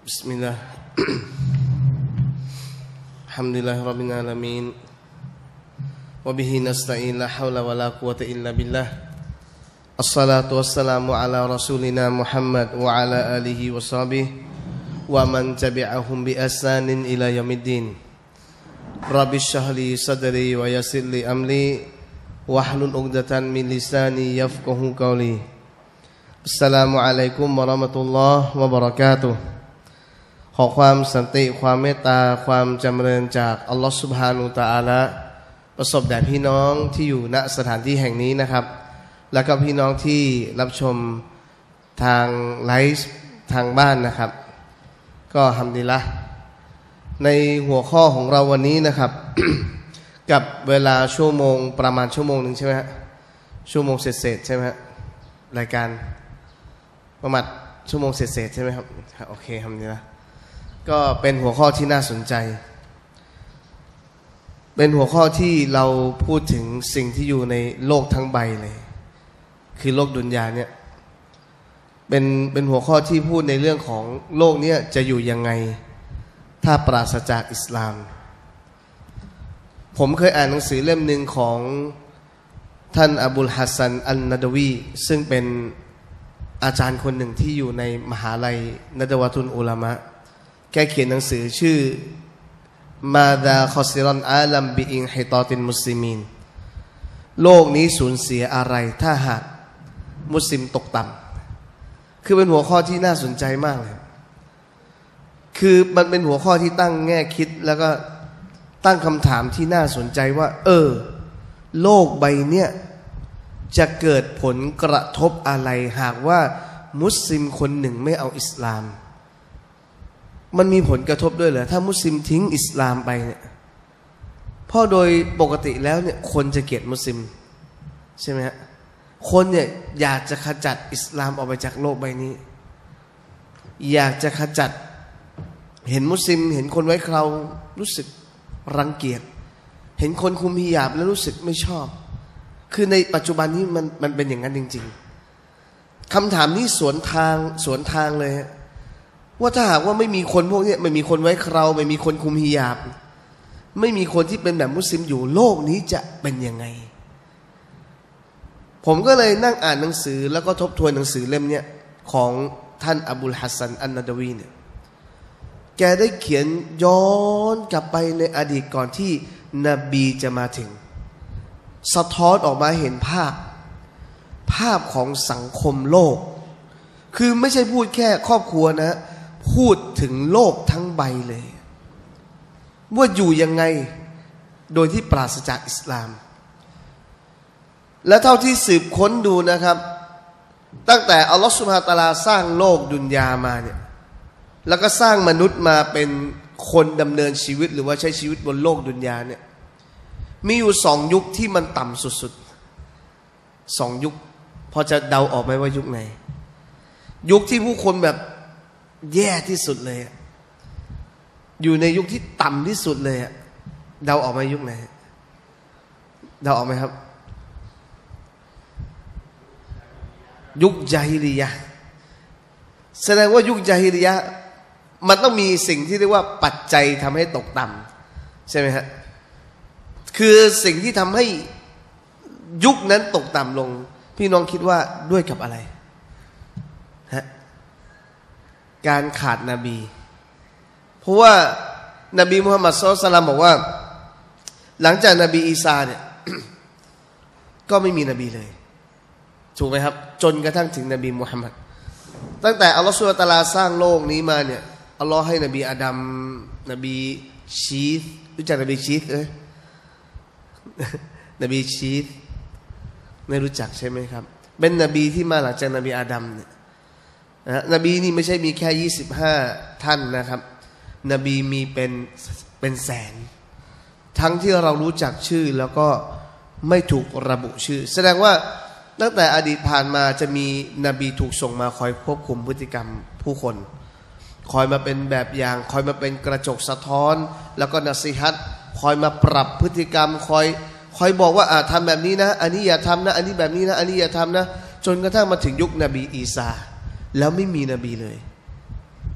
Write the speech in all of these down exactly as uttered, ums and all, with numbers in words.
Bismillah. Alhamdulillahirabbil alamin. Wa bihi nasta'in la haula wala quwwata illa billah. Assalatu wassalamu ala rasulina Muhammad wa ala alihi washabihi wa man tabi'ahum bi ihsanin ila yaumiddin. Rabbi shrah li sadri wa yassir li amri wahlul 'uqdatam min lisani yafqahu qawli. Assalamualaikum warahmatullahi wabarakatuh. ขอความสันติความเมตตาความจำเริญจากอัลลอฮฺซุบฮานะฮูวะตะอาลาประสบแด่พี่น้องที่อยู่ณสถานที่แห่งนี้นะครับแล้วก็พี่น้องที่รับชมทางไลฟ์ทางบ้านนะครับก็ฮัมดุลิลละห์ในหัวข้อของเราวันนี้นะครับ กับเวลาชั่วโมงประมาณชั่วโมงนึงใช่ไหมฮะชั่วโมงเศษๆใช่ไหมฮะรายการประมาณชั่วโมงเศษๆใช่ไหมครับโอเคฮัมดุลิลละห์ก็เป็นหัวข้อที่น่าสนใจเป็นหัวข้อที่เราพูดถึงสิ่งที่อยู่ในโลกทั้งใบเลยคือโลกดุนยาเนี่ยเป็นเป็นหัวข้อที่พูดในเรื่องของโลกนี้จะอยู่ยังไงถ้าปราศจากอิสลามผมเคยอ่านหนังสือเล่มหนึ่งของท่านอบุลฮัสซันอันนาดวีซึ่งเป็นอาจารย์คนหนึ่งที่อยู่ในมหาลัยนัดวะตุลอุลามะแกเขียนหนังสือชื่อมาดาคอซิรอนอาลัมบิอิงฮิตอตินมุสลิมีนโลกนี้สูญเสียอะไรถ้าหากมุสลิมตกต่ำคือเป็นหัวข้อที่น่าสนใจมากเลยคือมันเป็นหัวข้อที่ตั้งแง่คิดแล้วก็ตั้งคำถามที่น่าสนใจว่าเออโลกใบเนี้ยจะเกิดผลกระทบอะไรหากว่ามุสลิมคนหนึ่งไม่เอาอิสลามมันมีผลกระทบด้วยเหรอถ้ามุสลิมทิ้งอิสลามไปเนี่ยเพราะโดยปกติแล้วเนี่ยคนจะเกลียดมุสลิมใช่ไหมฮะคนเนี่ยอยากจะขจัดอิสลามออกไปจากโลกใบนี้อยากจะขจัดเห็นมุสลิมเห็นคนไว้เครารู้สึกรังเกียจเห็นคนคุมฮิญาบแล้วรู้สึกไม่ชอบคือในปัจจุบันนี้มันมันเป็นอย่างนั้นจริงๆคำถามนี้สวนทางสวนทางเลยว่าถ้าหากว่าไม่มีคนพวกนี้ไม่มีคนไว้เคราไม่มีคนคุมฮิญาบไม่มีคนที่เป็นแบบมุสลิมอยู่โลกนี้จะเป็นยังไงผมก็เลยนั่งอ่านหนังสือแล้วก็ทบทวนหนังสือเล่มนี้ของท่านอบุลฮัสซันอันนาดวีเนี่ยแกได้เขียนย้อนกลับไปในอดีตก่อนที่นบีจะมาถึงสะท้อนออกมาเห็นภาพภาพของสังคมโลกคือไม่ใช่พูดแค่ครอบครัวนะพูดถึงโลกทั้งใบเลยว่าอยู่ยังไงโดยที่ปราศจากอิสลามและเท่าที่สืบค้นดูนะครับตั้งแต่อัลลอฮฺซุบฮานะฮูวะตะอาลาสร้างโลกดุนยามาเนี่ยแล้วก็สร้างมนุษย์มาเป็นคนดำเนินชีวิตหรือว่าใช้ชีวิตบนโลกดุนยาเนี่ยมีอยู่สองยุคที่มันต่ำสุดๆสองยุคพอจะเดาออกไหมว่ายุคไหนยุคที่ผู้คนแบบแย่ที่สุดเลยอยู่ในยุคที่ต่ำที่สุดเลยเดาออกไหมยุคไหนเดาออกไหมครับยุคญาฮิลิยะห์แสดงว่ายุคญาฮิลิยะห์มันต้องมีสิ่งที่เรียกว่าปัจจัยทำให้ตกต่ำใช่ไหมฮะคือสิ่งที่ทำให้ยุคนั้นตกต่ำลงพี่น้องคิดว่าด้วยกับอะไรฮะการขาดนบีเพราะว่านบีมุฮัมมัดศ็อลลัลลอฮุอะลัยฮิวะซัลลัมบอกว่าหลังจากนบีอีสาเนี่ย ก็ไม่มีนบีเลยถูกไหมครับจนกระทั่งถึงนบีมุฮัมมัดตั้งแต่อัลลอฮฺซุบฮานะฮูวะตะอาลาสร้างโลกนี้มาเนี่ยอัลลอฮ์ให้นบีอาดัมนบีชีธรู้จักนบีชีธไหมนบีชีธไม่รู้จักใช่ไหมครับเป็นนบีที่มาหลังจากนบีอาดัมเนี่ยนะนบีนี่ไม่ใช่มีแค่ยี่สิบห้าท่านนะครับนบีมีเป็นเป็นแสนทั้งที่เรารู้จักชื่อแล้วก็ไม่ถูกระบุชื่อแสดงว่าตั้งแต่อดีตผ่านมาจะมีนบีถูกส่งมาคอยควบคุมพฤติกรรมผู้คนคอยมาเป็นแบบอย่างคอยมาเป็นกระจกสะท้อนแล้วก็นัสซีฮัตคอยมาปรับพฤติกรรมคอยคอยบอกว่าอ่าทำแบบนี้นะอันนี้อย่าทำนะอันนี้แบบนี้นะอันนี้อย่าทำนะจนกระทั่งมาถึงยุคนบีอีสาแล้วไม่มีนบีเลย พ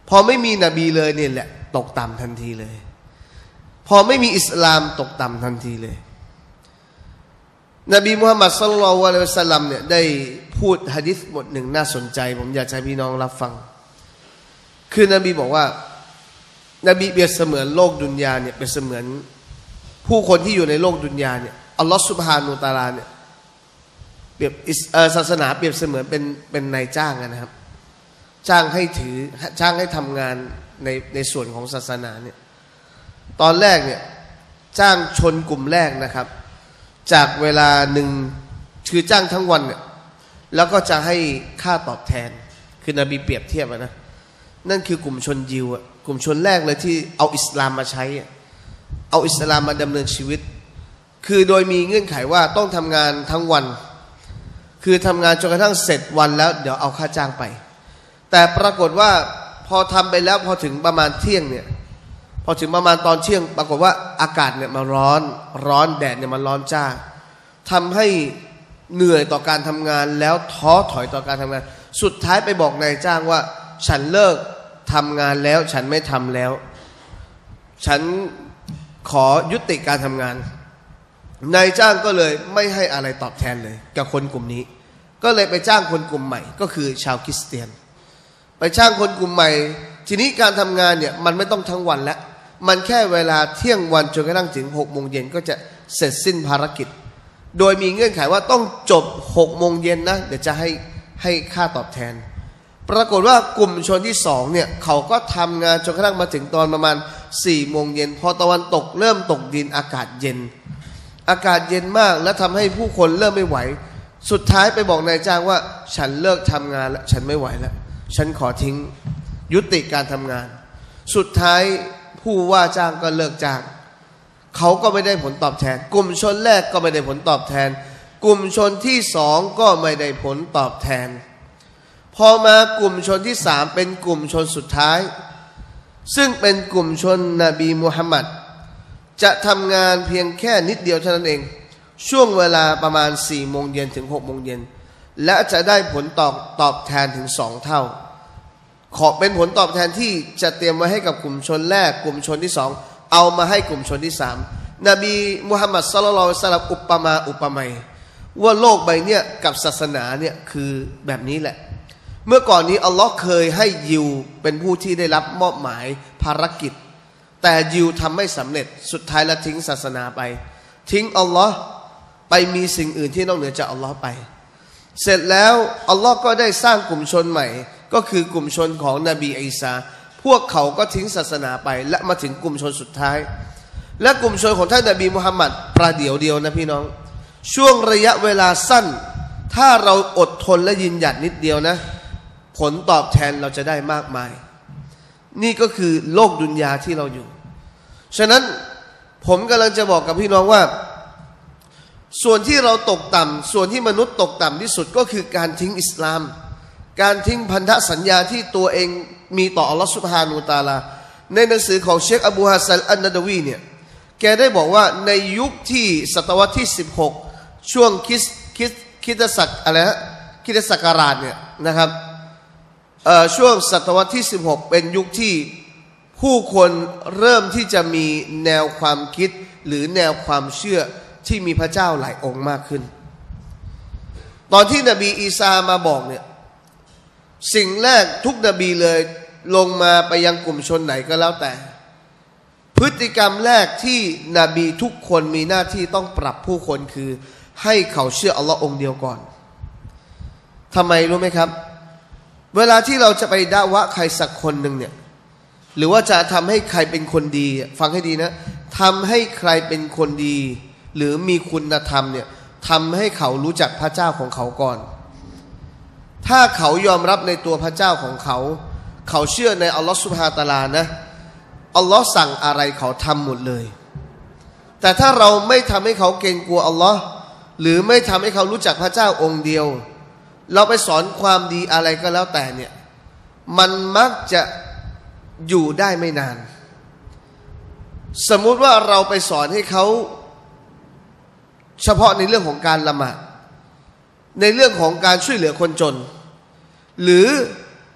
พอไม่มีนบีเลยเนี่ยแหละตกต่ำทันทีเลยพอไม่มีอิสลามตกต่ำทันทีเลยนบีมุฮัมมัดศ็อลลัลลอฮุอะลัยฮิวะซัลลัมเนี่ยได้พูดหะดีษบทหนึ่งน่าสนใจผมอยากให้พี่น้องรับฟังคือนบีบอกว่านบีเปรียบเสมือนโลกดุนยาเนี่ยเป็นเสมือนผู้คนที่อยู่ในโลกดุนยาเนี่ยอัลลอฮฺซุบฮานะฮูวะตะอาลาเนี่ยเปรียบศาสนาเปรียบเสมือนเป็นเป็นนายจ้างนะครับจ้างให้ถือจ้างให้ทำงานในในส่วนของศาสนาเนี่ยตอนแรกเนี่ยจ้างชนกลุ่มแรกนะครับจากเวลาหนึ่งคือจ้างทั้งวันเนี่ยแล้วก็จะให้ค่าตอบแทนคือนบีเปรียบเทียบนะนั่นคือกลุ่มชนยิวอ่ะกลุ่มชนแรกเลยที่เอาอิสลามมาใช้เอาอิสลามมาดำเนินชีวิตคือโดยมีเงื่อนไขว่าต้องทำงานทั้งวันคือทำงานจนกระทั่งเสร็จวันแล้วเดี๋ยวเอาค่าจ้างไปแต่ปรากฏว่าพอทำไปแล้วพอถึงประมาณเที่ยงเนี่ยพอถึงประมาณตอนเที่ยงปรากฏว่าอากาศเนี่ยมันร้อนร้อนแดดเนี่ยมันร้อนจ้าทำให้เหนื่อยต่อการทำงานแล้วท้อถอยต่อการทำงานสุดท้ายไปบอกนายจ้างว่าฉันเลิกทำงานแล้วฉันไม่ทำแล้วฉันขอยุติการทำงานนายจ้างก็เลยไม่ให้อะไรตอบแทนเลยกับคนกลุ่มนี้ก็เลยไปจ้างคนกลุ่มใหม่ก็คือชาวคริสเตียนไปจ้างคนกลุ่มใหม่ทีนี้การทำงานเนี่ยมันไม่ต้องทั้งวันแล้วมันแค่เวลาเที่ยงวันจนกระทั่งถึงหกโมงเย็นก็จะเสร็จสิ้นภารกิจโดยมีเงื่อนไขว่าต้องจบหกโมงเย็นนะเดี๋ยวจะให้ให้ค่าตอบแทนปรากฏว่ากลุ่มชนที่สองเนี่ยเขาก็ทำงานจนกระทั่งมาถึงตอนประมาณสี่โมงเย็นพอตะวันตกเริ่มตกดินอากาศเย็นอากาศเย็นมากและทำให้ผู้คนเริ่มไม่ไหวสุดท้ายไปบอกนายจ้างว่าฉันเลิกทำงานแล้วฉันไม่ไหวแล้วฉันขอทิ้งยุติการทำงานสุดท้ายผู้ว่าจ้างก็เลิกจ้างเขาก็ไม่ได้ผลตอบแทนกลุ่มชนแรกก็ไม่ได้ผลตอบแทนกลุ่มชนที่สองก็ไม่ได้ผลตอบแทนพอมากลุ่มชนที่สามเป็นกลุ่มชนสุดท้ายซึ่งเป็นกลุ่มชนนบีมุฮัมมัดจะทำงานเพียงแค่นิดเดียวเท่านั้นเองช่วงเวลาประมาณสี่โมงเย็นถึงหกโมงเย็นและจะได้ผลตอบตอบแทนถึงสองเท่าขอเป็นผลตอบแทนที่จะเตรียมไว้ให้กับกลุ่มชนแรกกลุ่มชนที่สองเอามาให้กลุ่มชนที่สามนบีมุฮัมมัดศ็อลลัลลอฮุอะลัยฮิวะซัลลัมอุปมาอุปไมยว่าโลกใบเนี้ยกับศาสนาเนี่ยคือแบบนี้แหละเมื่อก่อนนี้อัลลอฮ์เคยให้ยิวเป็นผู้ที่ได้รับมอบหมายภารกิจแต่ยิวทำไม่สำเร็จสุดท้ายละทิ้งศาสนาไปทิ้งอัลลอฮ์ไปมีสิ่งอื่นที่นอกเหนือจากอัลลอฮ์ไปเสร็จแล้วอัลลอฮ์ก็ได้สร้างกลุ่มชนใหม่ก็คือกลุ่มชนของนบีอีสาพวกเขาก็ทิ้งศาสนาไปและมาถึงกลุ่มชนสุดท้ายและกลุ่มชนของท่านนบีมุฮัมมัดประเดี๋ยวเดียวนะพี่น้องช่วงระยะเวลาสั้นถ้าเราอดทนและยืนหยัดนิดเดียวนะผลตอบแทนเราจะได้มากมายนี่ก็คือโลกดุนยาที่เราอยู่ฉะนั้นผมกำลังจะบอกกับพี่น้องว่าส่วนที่เราตกต่ำส่วนที่มนุษย์ตกต่ำที่สุดก็คือการทิ้งอิสลามการทิ้งพันธสัญญาที่ตัวเองมีต่ออัลลอฮฺซุบฮานะฮูวะตะอาลาในหนังสือของเชคอบูฮาซันอันนาดาวีเนี่ยแกได้บอกว่าในยุคที่ศตวรรษที่สิบหกช่วงคริสคริสคริสตศักราชอะไรฮะคริสตศักราชเนี่ยนะครับช่วงศตวรรษที่สิบหกเป็นยุคที่ผู้คนเริ่มที่จะมีแนวความคิดหรือแนวความเชื่อที่มีพระเจ้าหลายองค์มากขึ้นตอนที่นบีอีสามาบอกเนี่ยสิ่งแรกทุกนบีเลยลงมาไปยังกลุ่มชนไหนก็แล้วแต่พฤติกรรมแรกที่นบีทุกคนมีหน้าที่ต้องปรับผู้คนคือให้เขาเชื่ออัลลอฮ์องค์เดียวก่อนทำไมรู้ไหมครับเวลาที่เราจะไปด่าวะใครสักคนหนึ่งเนี่ยหรือว่าจะทำให้ใครเป็นคนดีฟังให้ดีนะทำให้ใครเป็นคนดีหรือมีคุณธรรมเนี่ยทำให้เขารู้จักพระเจ้าของเขาก่อนถ้าเขายอมรับในตัวพระเจ้าของเขาเขาเชื่อในอัลลอฮฺซุบฮานะฮูวะตะอาลานะอัลลอฮ์สั่งอะไรเขาทำหมดเลยแต่ถ้าเราไม่ทำให้เขาเกรงกลัวอัลลอฮ์หรือไม่ทำให้เขารู้จักพระเจ้าองค์เดียวเราไปสอนความดีอะไรก็แล้วแต่เนี่ยมันมักจะอยู่ได้ไม่นานสมมุติว่าเราไปสอนให้เขาเฉพาะในเรื่องของการละหมาดในเรื่องของการช่วยเหลือคนจนหรือ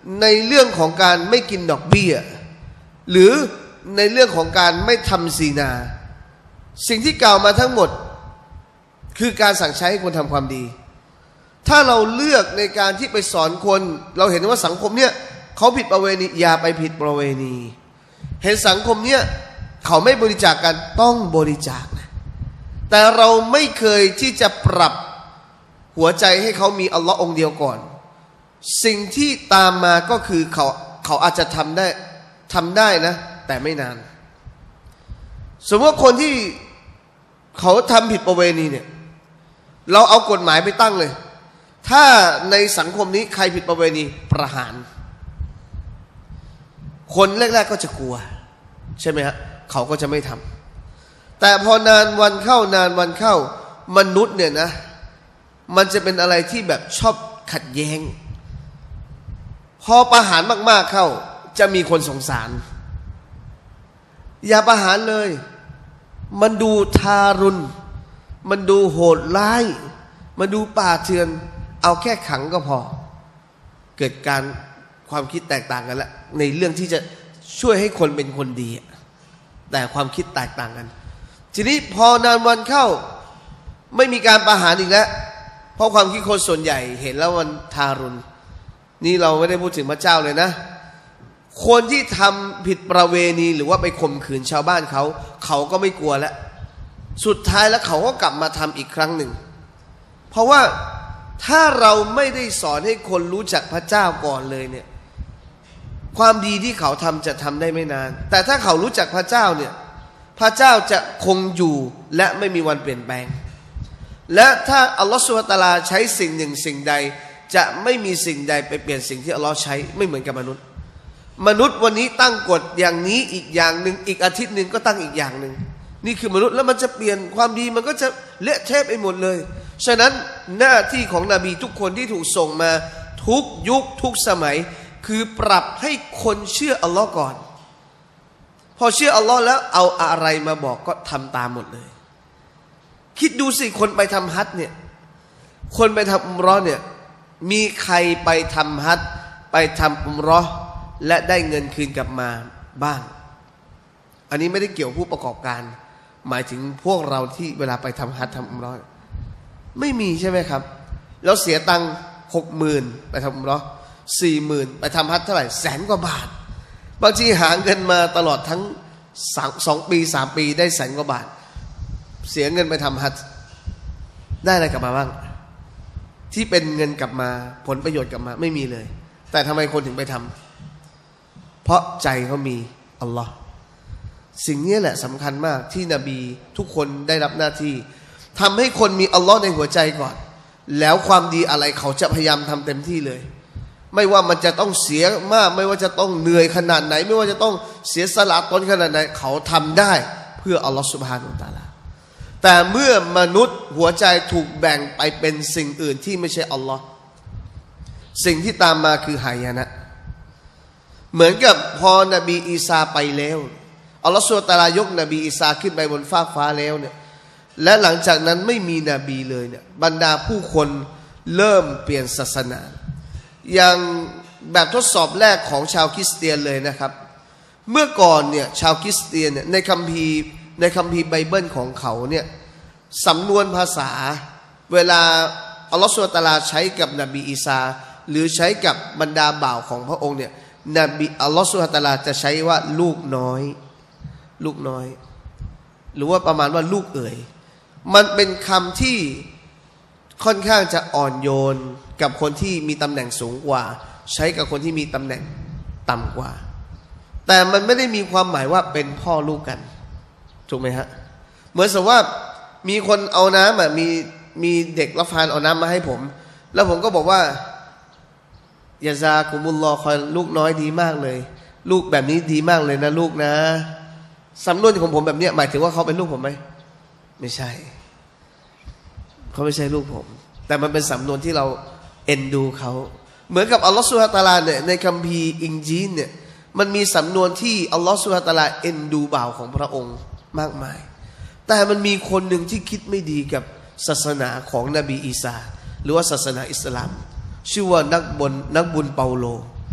ในเรื่องของการไม่กินดอกเบี้ยหรือในเรื่องของการไม่ทำซีนาสิ่งที่กล่าวมาทั้งหมดคือการสั่งใช้ให้คนทำความดีถ้าเราเลือกในการที่ไปสอนคนเราเห็นว่าสังคมเนี้ยเขาผิดประเวณีอย่าไปผิดประเวณีเห็นสังคมเนี้ยเขาไม่บริจาคกันต้องบริจาคนะแต่เราไม่เคยที่จะปรับหัวใจให้เขามีอัลลอฮ์องเดียวก่อนสิ่งที่ตามมาก็คือเขาเขาอาจจะทำได้ทำได้นะแต่ไม่นานสมมติว่าคนที่เขาทำผิดประเวณีเนี่ยเราเอากฎหมายไปตั้งเลยถ้าในสังคมนี้ใครผิดประเวณีประหารคนแรกๆก็จะกลัวใช่ไหมฮะเขาก็จะไม่ทำแต่พอนานวันเข้านานวันเข้ามนุษย์เนี่ยนะมันจะเป็นอะไรที่แบบชอบขัดแย้งพอประหารมากๆเข้าจะมีคนสงสารอย่าประหารเลยมันดูทารุณมันดูโหดร้ายมันดูป่าเถื่อนเอาแค่ขังก็พอเกิดการความคิดแตกต่างกันละในเรื่องที่จะช่วยให้คนเป็นคนดีแต่ความคิดแตกต่างกันทีนี้พอนานวันเข้าไม่มีการประหารอีกแล้วเพราะความคิดคนส่วนใหญ่เห็นแล้วมันทารุณนี่เราไม่ได้พูดถึงพระเจ้าเลยนะคนที่ทำผิดประเวณีหรือว่าไปข่มขืนชาวบ้านเขาเขาก็ไม่กลัวแล้วสุดท้ายแล้วเขาก็กลับมาทำอีกครั้งหนึ่งเพราะว่าถ้าเราไม่ได้สอนให้คนรู้จักพระเจ้าก่อนเลยเนี่ยความดีที่เขาทำจะทำได้ไม่นานแต่ถ้าเขารู้จักพระเจ้าเนี่ยพระเจ้าจะคงอยู่และไม่มีวันเปลี่ยนแปลงและถ้าอัลลอฮฺซุบฮานะฮูวะตะอาลาใช้สิ่งหนึ่งสิ่งใดจะไม่มีสิ่งใดไปเปลี่ยนสิ่งที่อัลลอฮฺใช้ไม่เหมือนกับมนุษย์มนุษย์วันนี้ตั้งกฎอย่างนี้อีกอย่างหนึ่งอีกอาทิตย์หนึ่งก็ตั้งอีกอย่างหนึ่งนี่คือมนุษย์แล้วมันจะเปลี่ยนความดีมันก็จะเละเทะไปหมดเลยฉะนั้นหน้าที่ของนบีทุกคนที่ถูกส่งมาทุกยุคทุกสมัยคือปรับให้คนเชื่ออัลลอฮ์ก่อนพอเชื่ออัลลอฮ์แล้วเอาอะไรมาบอกก็ทำตามหมดเลยคิดดูสิคนไปทำฮัจญ์เนี่ยคนไปทำอุมเราะห์เนี่ยมีใครไปทำฮัจญ์ไปทำอุมเราะห์และได้เงินคืนกลับมาบ้างอันนี้ไม่ได้เกี่ยวผู้ประกอบการหมายถึงพวกเราที่เวลาไปทำฮัจญ์ทำอุมเราะห์ไม่มีใช่ไหมครับแล้วเสียตังค์หกหมื่นไปทำอุมเราะห์สี่หมื่นไปทำฮัจญ์เท่าไหร่แสนกว่าบาทบางทีหาเงินมาตลอดทั้งสองปีสามปีได้แสนกว่าบาทเสียเงินไปทำฮัจญ์ได้อะไรกลับมาบ้างที่เป็นเงินกลับมาผลประโยชน์กลับมาไม่มีเลยแต่ทำไมคนถึงไปทำเพราะใจเขามีอัลลอฮ์สิ่งนี้แหละสำคัญมากที่นบีทุกคนได้รับหน้าที่ทำให้คนมีอัลลอฮ์ในหัวใจก่อนแล้วความดีอะไรเขาจะพยายามทำเต็มที่เลยไม่ว่ามันจะต้องเสียมากไม่ว่าจะต้องเหนื่อยขนาดไหนไม่ว่าจะต้องเสียสละตนขนาดไหนเขาทำได้เพื่ออัลลอฮ์ซุบฮานะฮูวะตะอาลาแต่เมื่อมนุษย์หัวใจถูกแบ่งไปเป็นสิ่งอื่นที่ไม่ใช่อัลลอฮ์สิ่งที่ตามมาคือหายนะเหมือนกับพอนบีอีสาไปแล้วอัลลอฮฺซุบฮานะฮูวะตะอาลายกนบีอีสาขึ้นไปบนฟากฟ้าแล้วเนี่ยและหลังจากนั้นไม่มีนบีเลยเนี่ยบรรดาผู้คนเริ่มเปลี่ยนศาสนาอย่างแบบทดสอบแรกของชาวคริสเตียนเลยนะครับเมื่อก่อนเนี่ยชาวคริสเตียนเนี่ยในคัมภีร์ในคัมภีร์ไบเบิลของเขาเนี่ยสำนวนภาษาเวลาอัลลอฮฺซุบฮานะฮูวะตะอาลาใช้กับนบีอีสาหรือใช้กับบรรดาบ่าวของพระองค์เนี่ยนบีอัลลอฮฺซุบฮานะฮูวะตะอาลาจะใช้ว่าลูกน้อยลูกน้อยหรือว่าประมาณว่าลูกเอ๋ยมันเป็นคำที่ค่อนข้างจะอ่อนโยนกับคนที่มีตำแหน่งสูงกว่าใช้กับคนที่มีตำแหน่งต่ำกว่าแต่มันไม่ได้มีความหมายว่าเป็นพ่อลูกกันถูกไหมฮะเหมือนสมมติว่ามีคนเอาน้ำอ่ะมีมีเด็กละฟานเอาน้ำมาให้ผมแล้วผมก็บอกว่ายาซากุมุลลอฮ์คอยลูกน้อยดีมากเลยลูกแบบนี้ดีมากเลยนะลูกนะสำนวนของผมแบบนี้หมายถึงว่าเขาเป็นลูกผมไหมไม่ใช่เขาไม่ใช่ลูกผมแต่มันเป็นสำนวนที่เราเอ็นดูเขาเหมือนกับอัลลอฮฺซุบฮานะฮูวะตะอาลาเนี่ยในคัมภีร์อินจีลเนี่ยมันมีสำนวนที่อัลลอฮฺซุบฮานะฮูวะตะอาลาเอ็นดูบ่าวของพระองค์มากมายแต่มันมีคนหนึ่งที่คิดไม่ดีกับศาสนาของนบีอีสาหรือว่าศาสนาอิสลามชื่อว่านักบุญนักบุญเปาโล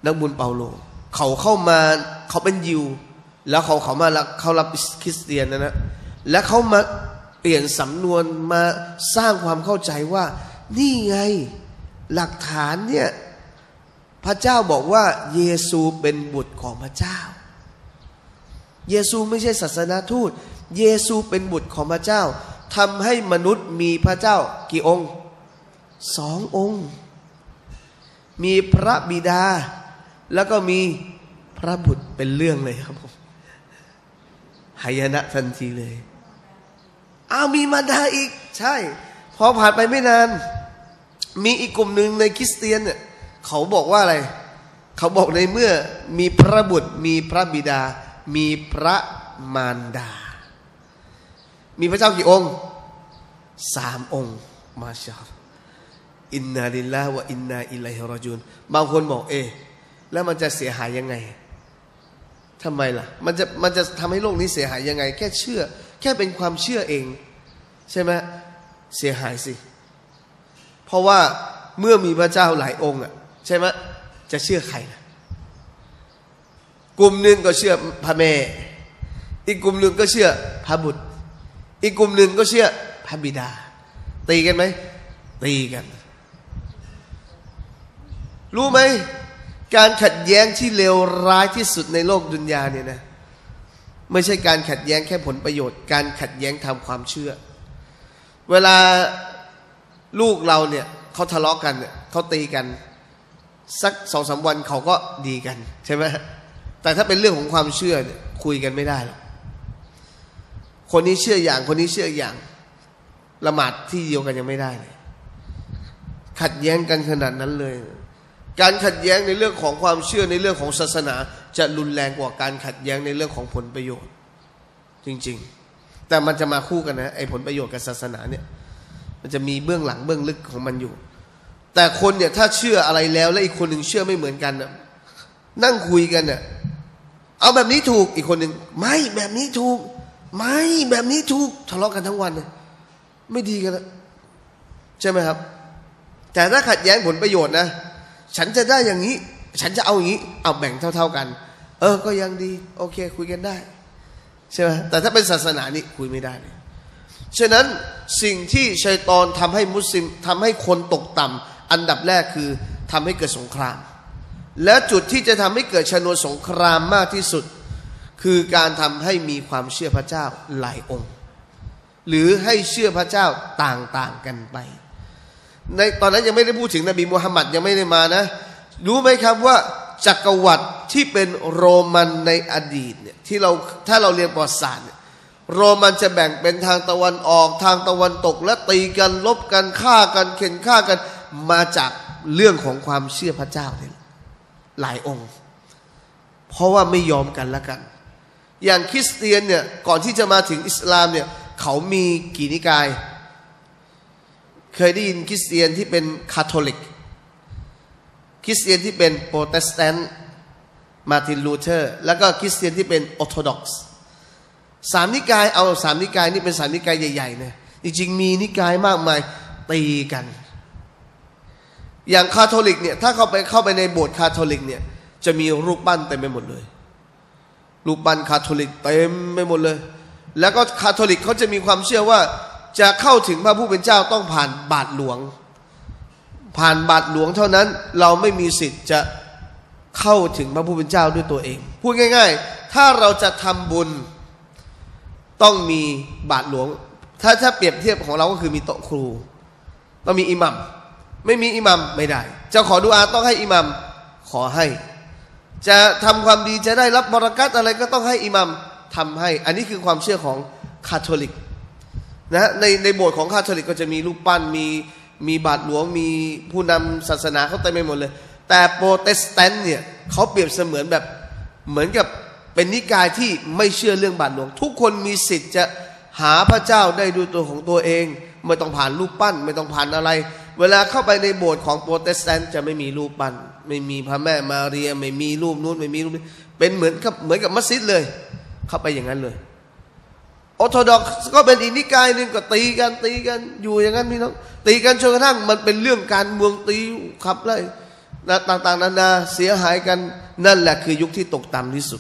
นักบุญเปาโลเขาเข้ามาเขาเป็นยิวแล้วเขาเขามาแล้วเขารับคริสเตียนนะนะแล้วเขามาเปลี่ยนสำนวนมาสร้างความเข้าใจว่านี่ไงหลักฐานเนี่ยพระเจ้าบอกว่าเยซูเป็นบุตรของพระเจ้าเยซูไม่ใช่ศาสนาทูตเยซูเป็นบุตรของพระเจ้าทำให้มนุษย์มีพระเจ้ากี่องค์สององค์มีพระบิดาแล้วก็มีพระบุตรเป็นเรื่องเลยครับผมหายนะทันทีเลยอ้าวมีมารดาอีกใช่พอผ่านไปไม่นานมีอีกกลุ่มหนึ่งในคริสเตียนเนี่ยเขาบอกว่าอะไรเขาบอกในเมื่อมีพระบุตรมีพระบิดามีพระมารดามีพระเจ้ากี่องค์สามองค์มาชาอัลลอฮ์อินนาลิลลาฮ์วะอินนาอิลัยฮิรอญูนบางคนบอกเอ๊ะแล้วมันจะเสียหายยังไงทำไมล่ะมันจะมันจะทำให้โลกนี้เสียหายยังไงแค่เชื่อแค่เป็นความเชื่อเองใช่ไหมเสียหายสิเพราะว่าเมื่อมีพระเจ้าหลายองค์อ่ะใช่ไหมจะเชื่อใครล่ะกลุ่มหนึ่งก็เชื่อพระแม่อีกกลุ่มหนึ่งก็เชื่อพระบุตรอีกกลุ่มหนึ่งก็เชื่อพระบิดาตีกันไหมตีกันรู้ไหมการขัดแย้งที่เลวร้ายที่สุดในโลกดุนยาเนี่ยนะไม่ใช่การขัดแย้งแค่ผลประโยชน์การขัดแย้งทางความเชื่อเวลาลูกเราเนี่ยเขาทะเลาะกันเนี่ยเขาตีกันสักสองสามวันเขาก็ดีกันใช่ไหมแต่ถ้าเป็นเรื่องของความเชื่อเนี่ยคุยกันไม่ได้หรอกคนนี้เชื่ออย่างคนนี้เชื่ออย่างละหมาดที่เดียวกันยังไม่ได้เลยขัดแย้งกันขนาดนั้นเลยการขัดแย้งในเรื่องของความเชื่อในเรื่องของศาสนาจะรุนแรงกว่าการขัดแย้งในเรื่องของผลประโยชน์จริงๆแต่มันจะมาคู่กันนะไอ้ผลประโยชน์กับศาสนาเนี่ยมันจะมีเบื้องหลังเบื้องลึกของมันอยู่แต่คนเนี่ยถ้าเชื่ออะไรแล้วแล้วอีกคนหนึ่งเชื่อไม่เหมือนกันนะนั่งคุยกันเนี่ยเอาแบบนี้ถูกอีกคนหนึ่งไม่แบบนี้ถูกไม่แบบนี้ถูกทะเลาะกันทั้งวันเลยไม่ดีกันแล้วใช่ไหมครับแต่ถ้าขัดแย้งผลประโยชน์นะฉันจะได้อย่างนี้ฉันจะเอาอย่างนี้เอาแบ่งเท่าๆกันเออก็ยังดีโอเคคุยกันได้ใช่ไหมแต่ถ้าเป็นศาสนานี่คุยไม่ได้เลยฉะนั้นสิ่งที่ชัยฏอนทำให้มุสลิมทำให้คนตกต่ำอันดับแรกคือทำให้เกิดสงครามและจุดที่จะทำให้เกิดชนวนสงครามมากที่สุดคือการทำให้มีความเชื่อพระเจ้าหลายองค์หรือให้เชื่อพระเจ้าต่างๆกันไปในตอนนั้นยังไม่ได้พูดถึงนบีมุฮัมมัดยังไม่ได้มานะรู้ไหมครับว่าจักรวรรดิที่เป็นโรมันในอดีตเนี่ยที่เราถ้าเราเรียนประวัติศาสตร์เนี่ยโรมันจะแบ่งเป็นทางตะวันออกทางตะวันตกและตีกันลบกันฆ่ากันเข็นฆ่ากันมาจากเรื่องของความเชื่อพระเจ้าเนี่ยหลายองค์เพราะว่าไม่ยอมกันละกันอย่างคริสเตียนเนี่ยก่อนที่จะมาถึงอิสลามเนี่ยเขามีกี่นิกายเคยได้ยินคริสเตียนที่เป็นคาทอลิกคริสเตียนที่เป็นโปรเตสแตนต์มาร์ตินลูเทอร์แล้วก็คริสเตียนที่เป็นออร์โธดอกซ์สามนิกายเอาสามนิกายนี่เป็นสามนิกายใหญ่ๆนะจริงๆมีนิกายมากมายตีกันอย่างคาทอลิกเนี่ยถ้าเข้าไปเข้าไปในโบสถ์คาทอลิกเนี่ยจะมีรูปปั้นเต็มไปหมดเลยรูปปั้นคาทอลิกเต็มไปหมดเลยแล้วก็คาทอลิกเขาจะมีความเชื่อว่าจะเข้าถึงพระผู้เป็นเจ้าต้องผ่านบาทหลวงผ่านบาทหลวงเท่านั้นเราไม่มีสิทธิ์จะเข้าถึงพระผู้เป็นเจ้าด้วยตัวเองพูดง่ายๆถ้าเราจะทำบุญต้องมีบาทหลวงถ้าถ้าเปรียบเทียบของเราก็คือมีโต๊ะครูต้องมีอิหมัมไม่มีอิหมัมไม่ได้จะขอดุอาต้องให้อิหมัมขอให้จะทำความดีจะได้รับบารอกัตอะไรก็ต้องให้อิหมัมทำให้อันนี้คือความเชื่อของคาทอลิกนะในในโบสถ์ของคาทอลิกก็จะมีรูปปั้นมีมีบาทหลวงมีผู้นำศาสนาเขาเต็มไปหมดเลยแต่โปรเตสแตนต์เนี่ยเขาเปรียบเสมือนแบบเหมือนกับเป็นนิกายที่ไม่เชื่อเรื่องบาทหลวงทุกคนมีสิทธิ์จะหาพระเจ้าได้ด้วยตัวของตัวเองไม่ต้องผ่านรูปปั้นไม่ต้องผ่านอะไรเวลาเข้าไปในโบสถ์ของโปรเตสแตนต์จะไม่มีรูปปั้นไม่มีพระแม่มาเรียไม่มีรูปนู้นไม่มีรูปนี้เป็นเหมือนกับเหมือนกับมัสยิดเลยเข้าไปอย่างนั้นเลยออร์โธดอกซ์ก็เป็นอีกนิกายหนึ่งก็ตีกันตีกันอยู่อย่างนั้นพี่น้องตีกันจนกระทั่งมันเป็นเรื่องการเมืองตีขับไล่ต่างๆนานาเสียหายกันนั่นแหละคือยุคที่ตกต่ำที่สุด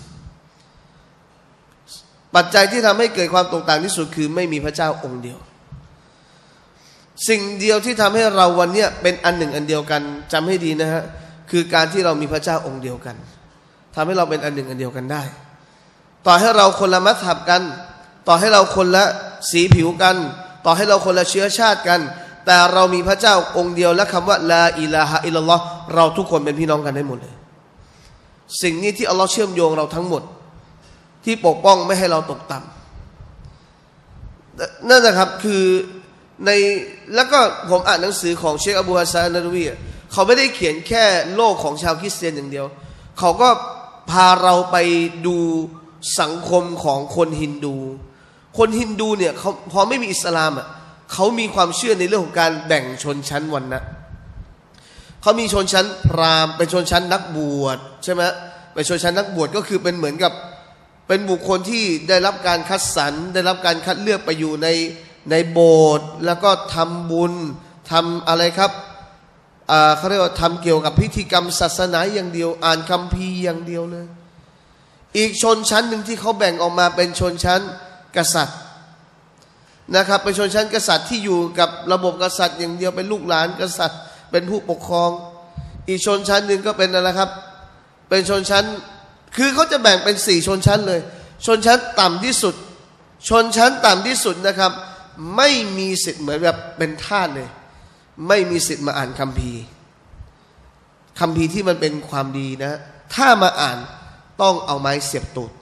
ปัจจัยที่ทำให้เกิดความตกต่ำที่สุดคือไม่มีพระเจ้าองค์เดียวสิ่งเดียวที่ทำให้เราวันนี้เป็นอันหนึ่งอันเดียวกันจำให้ดีนะฮะคือการที่เรามีพระเจ้าองค์เดียวกันทำให้เราเป็นอันหนึ่งอันเดียวกันได้ต่อให้เราคนละมัธยับกันต่อให้เราคนละสีผิวกันต่อให้เราคนละเชื้อชาติกันแต่เรามีพระเจ้าองค์เดียวและคำว่าลาอิลาฮะอิลลัลลอฮ์เราทุกคนเป็นพี่น้องกันได้หมดเลยสิ่งนี้ที่อัลลอฮ์เชื่อมโยงเราทั้งหมดที่ปกป้องไม่ให้เราตกต่ำนั่นนะครับคือในแล้วก็ผมอ่านหนังสือของเชคอบูฮัสซานนาดวีเขาไม่ได้เขียนแค่โลกของชาวคริสเตียนอย่างเดียวเขาก็พาเราไปดูสังคมของคนฮินดูคนฮินดูเนี่ยเขาพอไม่มีอิสลามอ่ะเขามีความเชื่อในเรื่องของการแบ่งชนชั้นวรรณะเขามีชนชั้นพราหมณ์เป็นชนชั้นนักบวชใช่ไหมเป็นชนชั้นนักบวชก็คือเป็นเหมือนกับเป็นบุคคลที่ได้รับการคัดสรรได้รับการคัดเลือกไปอยู่ในในโบสถ์แล้วก็ทำบุญทำอะไรครับอ่าเขาเรียกว่าทำเกี่ยวกับพิธีกรรมศาสนาอย่างเดียวอ่านคัมภีร์อย่างเดียวเลยอีกชนชั้นหนึ่งที่เขาแบ่งออกมาเป็นชนชั้นกษัตริย์นะครับเป็นชนชั้นกษัตริย์ที่อยู่กับระบบกษัตริย์อย่างเดียวเป็นลูกหลานกษัตริย์เป็นผู้ปกครองอีกชนชั้นหนึ่งก็เป็นอะไรครับเป็นชนชั้นคือเขาจะแบ่งเป็นสี่ชนชั้นเลยชนชั้นต่ำที่สุดชนชั้นต่ำที่สุดนะครับไม่มีสิทธิ์เหมือนแบบเป็นทาสเลยไม่มีสิทธิ์มาอ่านคัมภีร์คัมภีร์ที่มันเป็นความดีนะถ้ามาอ่านต้องเอาไม้เสียบตูด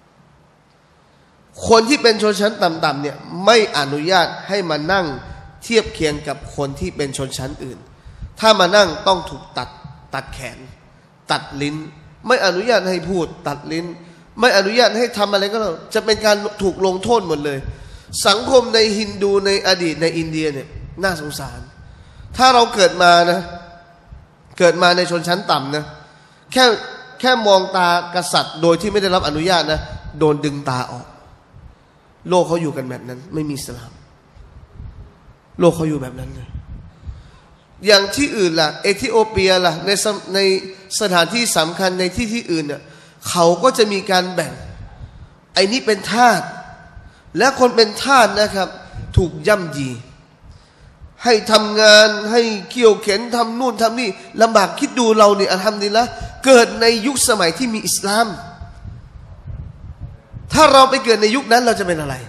คนที่เป็นชนชั้นต่ำๆเนี่ยไม่อนุญาตให้มานั่งเทียบเคียงกับคนที่เป็นชนชั้นอื่นถ้ามานั่งต้องถูกตัดตัดแขนตัดลิ้นไม่อนุญาตให้พูดตัดลิ้นไม่อนุญาตให้ทำอะไรก็แล้วจะเป็นการถูกลงโทษหมดเลยสังคมในฮินดูในอดีตในอินเดียเนี่ยน่าสงสารถ้าเราเกิดมานะเกิดมาในชนชั้นต่ำนะแค่แค่มองตากษัตริย์โดยที่ไม่ได้รับอนุญาตนะโดนดึงตาออกโลกเขาอยู่กันแบบนั้นไม่มีอิสลามโลกเขาอยู่แบบนั้นเลยอย่างที่อื่นล่ะเอธิโอเปียล่ะในในสถานที่สำคัญในที่ที่อื่นเนี่ยเขาก็จะมีการแบ่งไอ้นี่เป็นทาสและคนเป็นทาสนะครับถูกย่ำยีให้ทำงานให้เขี่ยวเข็นทำนู่นทำนี่ลำบากคิดดูเราเนี่ยอัลฮัมดุลิลละห์เกิดในยุคสมัยที่มีอิสลามถ้าเราไปเกิดในยุคนั้นเราจะเป็นอะไร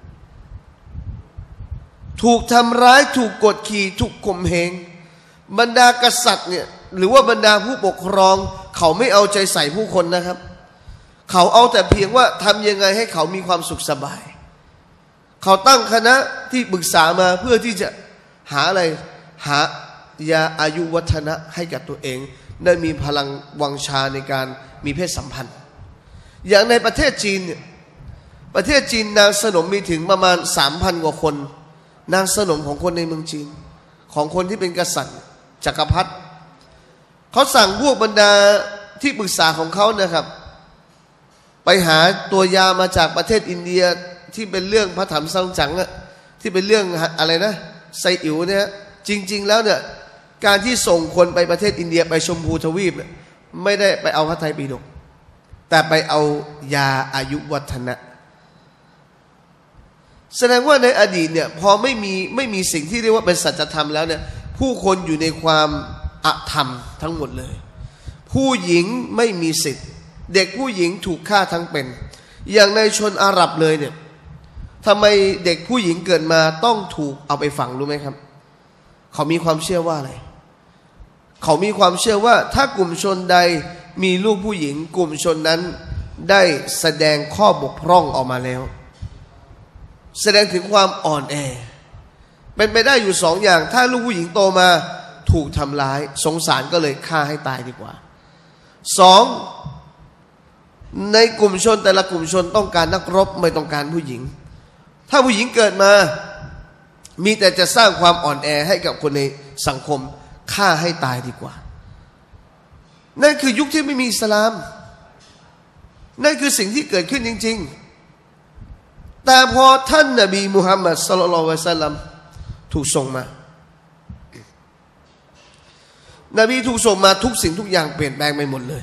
ถูกทำร้ายถูกกดขี่ถูกข่มเหงบรรดากษัตริย์เนี่ยหรือว่าบรรดาผู้ปกครองเขาไม่เอาใจใส่ผู้คนนะครับเขาเอาแต่เพียงว่าทำยังไงให้เขามีความสุขสบายเขาตั้งคณะที่ปรึกษามาเพื่อที่จะหาอะไรหายาอายุวัฒนะให้กับตัวเองได้มีพลังวังชาในการมีเพศสัมพันธ์อย่างในประเทศจีนเนี่ยประเทศจีนนางสนมมีถึงประมาณ สามพัน กว่าคนนางสนมของคนในเมืองจีนของคนที่เป็นกษัตริย์จักรพรรดิเขาสั่งพวกบรรดาที่ปรึกษาของเขานะครับไปหาตัวยามาจากประเทศอินเดียที่เป็นเรื่องพระธรรมซังจั๋งอะที่เป็นเรื่องอะไรนะไซอิ๋วเนี่ยจริงๆแล้วเนี่ยการที่ส่งคนไปประเทศอินเดียไปชมพูทวีปไม่ได้ไปเอาพระไตรปิฎกแต่ไปเอายาอายุวัฒนะแสดงว่าในอดีตเนี่ยพอไม่มีไม่มีสิ่งที่เรียกว่าเป็นสัจธรรมแล้วเนี่ยผู้คนอยู่ในความอธรรมทั้งหมดเลยผู้หญิงไม่มีสิทธิ์เด็กผู้หญิงถูกฆ่าทั้งเป็นอย่างในชนอาหรับเลยเนี่ยทำไมเด็กผู้หญิงเกิดมาต้องถูกเอาไปฝังรู้ไหมครับเขามีความเชื่อว่าอะไรเขามีความเชื่อว่าถ้ากลุ่มชนใดมีลูกผู้หญิงกลุ่มชนนั้นได้แสดงข้อบกพร่องออกมาแล้วแสดงถึงความอ่อนแอเป็นไปได้อยู่สองอย่างถ้าลูกผู้หญิงโตมาถูกทำร้ายสงสารก็เลยฆ่าให้ตายดีกว่าสองในกลุ่มชนแต่ละกลุ่มชนต้องการนักรบไม่ต้องการผู้หญิงถ้าผู้หญิงเกิดมามีแต่จะสร้างความอ่อนแอให้กับคนในสังคมฆ่าให้ตายดีกว่านั่นคือยุคที่ไม่มีอิสลามนั่นคือสิ่งที่เกิดขึ้นจริงๆแต่พอท่านนบีมุฮัมมัดศ็อลลัลลอฮุอะลัยฮิวะซัลลัมถูกส่งมานบีถูกส่งมาทุกสิ่งทุกอย่างเปลี่ยนแปลงไปหมดเลย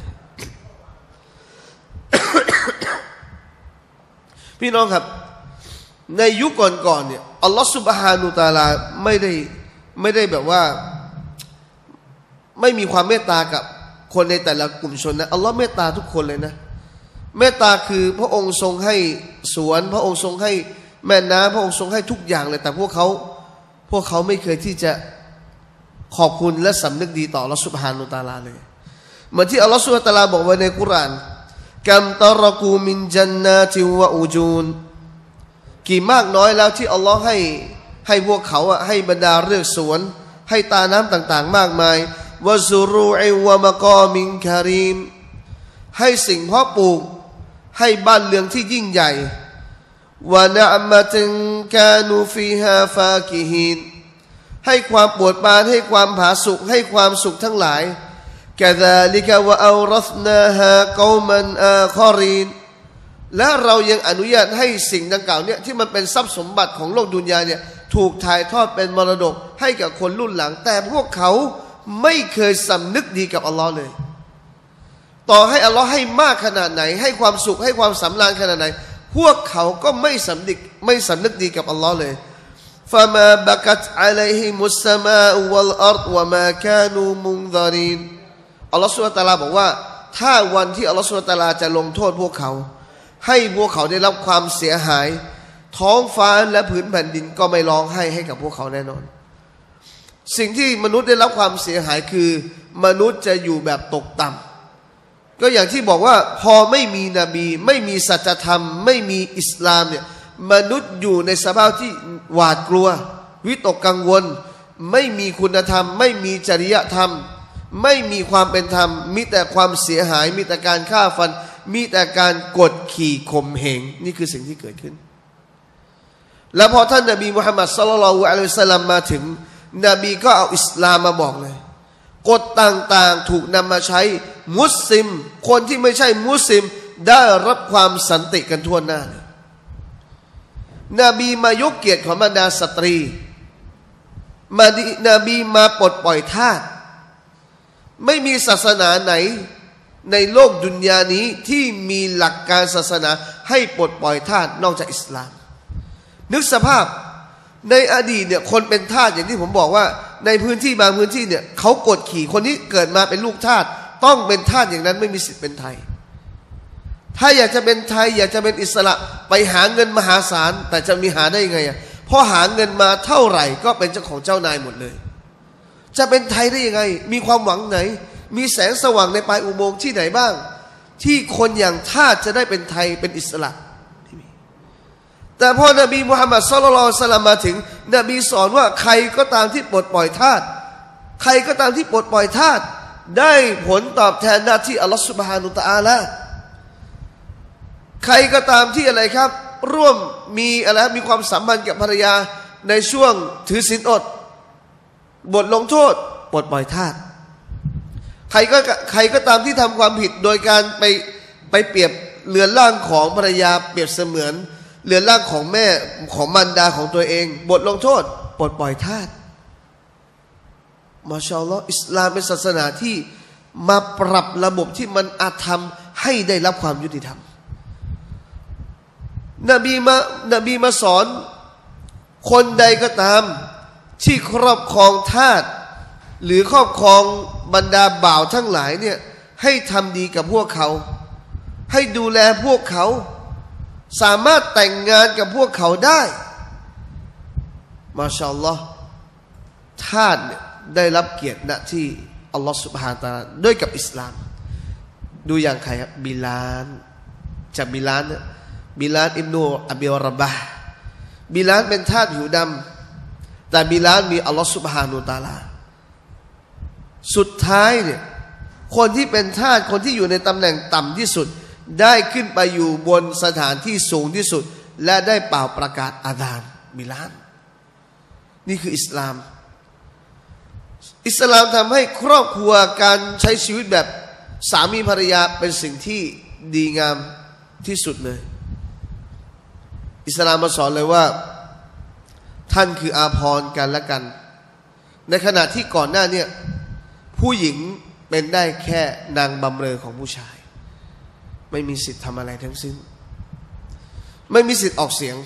พี่น้องครับในยุคก่อนๆเนี่ยอัลลอฮฺซุบฮานุตะอาลาไม่ได้ไม่ได้แบบว่าไม่มีความเมตตากับคนในแต่ละกลุ่มชนนะอัลลอฮ์เมตตาทุกคนเลยนะเมตตาคือพระองค์ทรงให้สวนพระองค์ทรงให้แม่น้ำพระองค์ทรงให้ทุกอย่างเลยแต่พวกเขาพวกเขาไม่เคยที่จะขอบคุณและสำนึกดีต่ออัลลอฮฺซุบฮานุตะอาลาเลยเหมือนที่อัลลอฮฺซุบฮานุตะอาลาบอกไว้ในกุรอานกัมตะรกูมินจันนาติวะอูจูนกี่มากน้อยแล้วที่อัลลอฮ์ให้ให้พวกเขาอะให้บรรดาเรือกสวนให้ตาน้ำต่างๆมากมายวะซุรูอิวะมะกอมินคารีมให้สิ่งเพาะปลูกให้บ้านเรือนที่ยิ่งใหญ่วะนะอ์มะตินกานูฟีฮาฟากิฮีนให้ความโปรดปรานให้ความผาสุกให้ความสุขทั้งหลายกะซาลิกะวะเอารัษนาฮากอมันอาคอรีนและเรายังอนุญาตให้สิ่งดังกล่าวเนี่ยที่มันเป็นทรัพย์สมบัติของโลกดุนยาเนี่ยถูกถ่ายทอดเป็นมรดกให้กับคนรุ่นหลังแต่พวกเขาไม่เคยสำนึกดีกับอัลลอฮ์เลยต่อให้อัลลอฮ์ให้มากขนาดไหนให้ความสุขให้ความสำราญขนาดไหนพวกเขาก็ไม่สำนึกไม่สำนึกดีกับอัลลอฮ์เลยฟะมาบะกัตอะลัยฮิมุสสมาอุวัลอัรฎวะมากานูมุนซารีนอัลลอฮ์ซุบฮานะฮูวะตะอาลาบอกว่าถ้าวันที่อัลลอฮ์ซุบฮานะฮูวะตะอาลาจะลงโทษพวกเขาให้พวกเขาได้รับความเสียหายท้องฟ้าและผืนแผ่นดินก็ไม่ร้องไห้ให้กับพวกเขาแน่นอนสิ่งที่มนุษย์ได้รับความเสียหายคือมนุษย์จะอยู่แบบตกต่ำก็อย่างที่บอกว่าพอไม่มีนบีไม่มีสัจธรรมไม่มีอิสลามเนี่ยมนุษย์อยู่ในสภาพที่หวาดกลัววิตกกังวลไม่มีคุณธรรมไม่มีจริยธรรมไม่มีความเป็นธรรมมีแต่ความเสียหายมีแต่การฆ่าฟันมีแต่การกดขี่ข่มเหงนี่คือสิ่งที่เกิดขึ้นแล้วพอท่านนบีมุฮัมมัดศ็อลลัลลอฮุอะลัยฮิวะซัลลัมมาถึงนบีก็เอาอิสลามมาบอกเลยกฎต่างๆถูกนำมาใช้มุสลิมคนที่ไม่ใช่มุสลิมได้รับความสันติกันทั่วหน้าเลยนบีมายกเกียรติของบรรดาสตรีมานบีมาปลดปล่อยทาสไม่มีศาสนาไหนในโลกดุนยานี้ที่มีหลักการศาสนาให้ปลดปล่อยทาสนอกจากอิสลามนึกสภาพในอดีตเนี่ยคนเป็นทาสอย่างที่ผมบอกว่าในพื้นที่บางพื้นที่เนี่ยเขากดขี่คนนี้เกิดมาเป็นลูกทาสต้องเป็นทาสอย่างนั้นไม่มีสิทธิ์เป็นไทยถ้าอยากจะเป็นไทยอยากจะเป็นอิสระไปหาเงินมหาศาลแต่จะมีหาได้ยังไงอ่ะพอหาเงินมาเท่าไหร่ก็เป็นเจ้าของเจ้านายหมดเลยจะเป็นไทยได้ยังไงมีความหวังไหนมีแสงสว่างในปลายอุโมงค์ที่ไหนบ้างที่คนอย่างทาสจะได้เป็นไทยเป็นอิสระแต่พอนบีมุฮัมมัดศ็อลลัลลอฮุอะลัยฮิวะซัลลัมมาถึงนบีสอนว่าใครก็ตามที่ปลดปล่อยทาสใครก็ตามที่ปลดปล่อยทาสได้ผลตอบแทนหน้าที่อัลลอฮฺซุบฮานุตะอาลาใครก็ตามที่อะไรครับร่วมมีอะไรมีความสัมพันธ์กับภรรยาในช่วงถือศีลอดบทลงโทษปลดปล่อยทาสใครก็ใครก็ตามที่ทำความผิดโดยการไปไปเปรียบเรือนร่างของภรรยาเปรียบเสมือนเรือนร่างของแม่ของมารดาของตัวเองบทลงโทษปลดปล่อยทาสมาชาอัลลอฮ์อิสลามเป็นศาสนาที่มาปรับระบบที่มันอาธรรมให้ได้รับความยุติธรรมนบีมานบีมาสอนคนใดก็ตามที่ครอบครองทาสหรือครอบครองบรรดาบ่าวทั้งหลายเนี่ยให้ทำดีกับพวกเขาให้ดูแลพวกเขาสามารถแต่งงานกับพวกเขาได้มาชาอัลลอฮ์ทาสเนี่ยได้รับเกียรติณที่อัลลอฮ์ซุบฮานะฮูวะตะอาลาด้วยกับอิสลามดูอย่างใครครับบิลาลจากบิลาลเนี่ยบิลาลอิบนุอบีรบะห์บิลาลเป็นทาสผิวดำแต่บิลาลมีอัลลอฮ์ซุบฮานะฮูวะตะอาลาสุดท้ายเนี่ยคนที่เป็นทาสคนที่อยู่ในตำแหน่งต่ำที่สุดได้ขึ้นไปอยู่บนสถานที่สูงที่สุดและได้เป่าประกาศอาซานบิลาลนี่คืออิสลามอิสลามทำให้ครอบครัวการใช้ชีวิตแบบสามีภรรยาเป็นสิ่งที่ดีงามที่สุดเลยอิสลามมาสอนเลยว่าท่านคืออาภรณ์กันและกันในขณะที่ก่อนหน้าเนี่ยผู้หญิงเป็นได้แค่นางบำเรอของผู้ชายไม่มีสิทธิ์ทำอะไรทั้งสิ้นไม่มีสิทธิ์ออกเสียง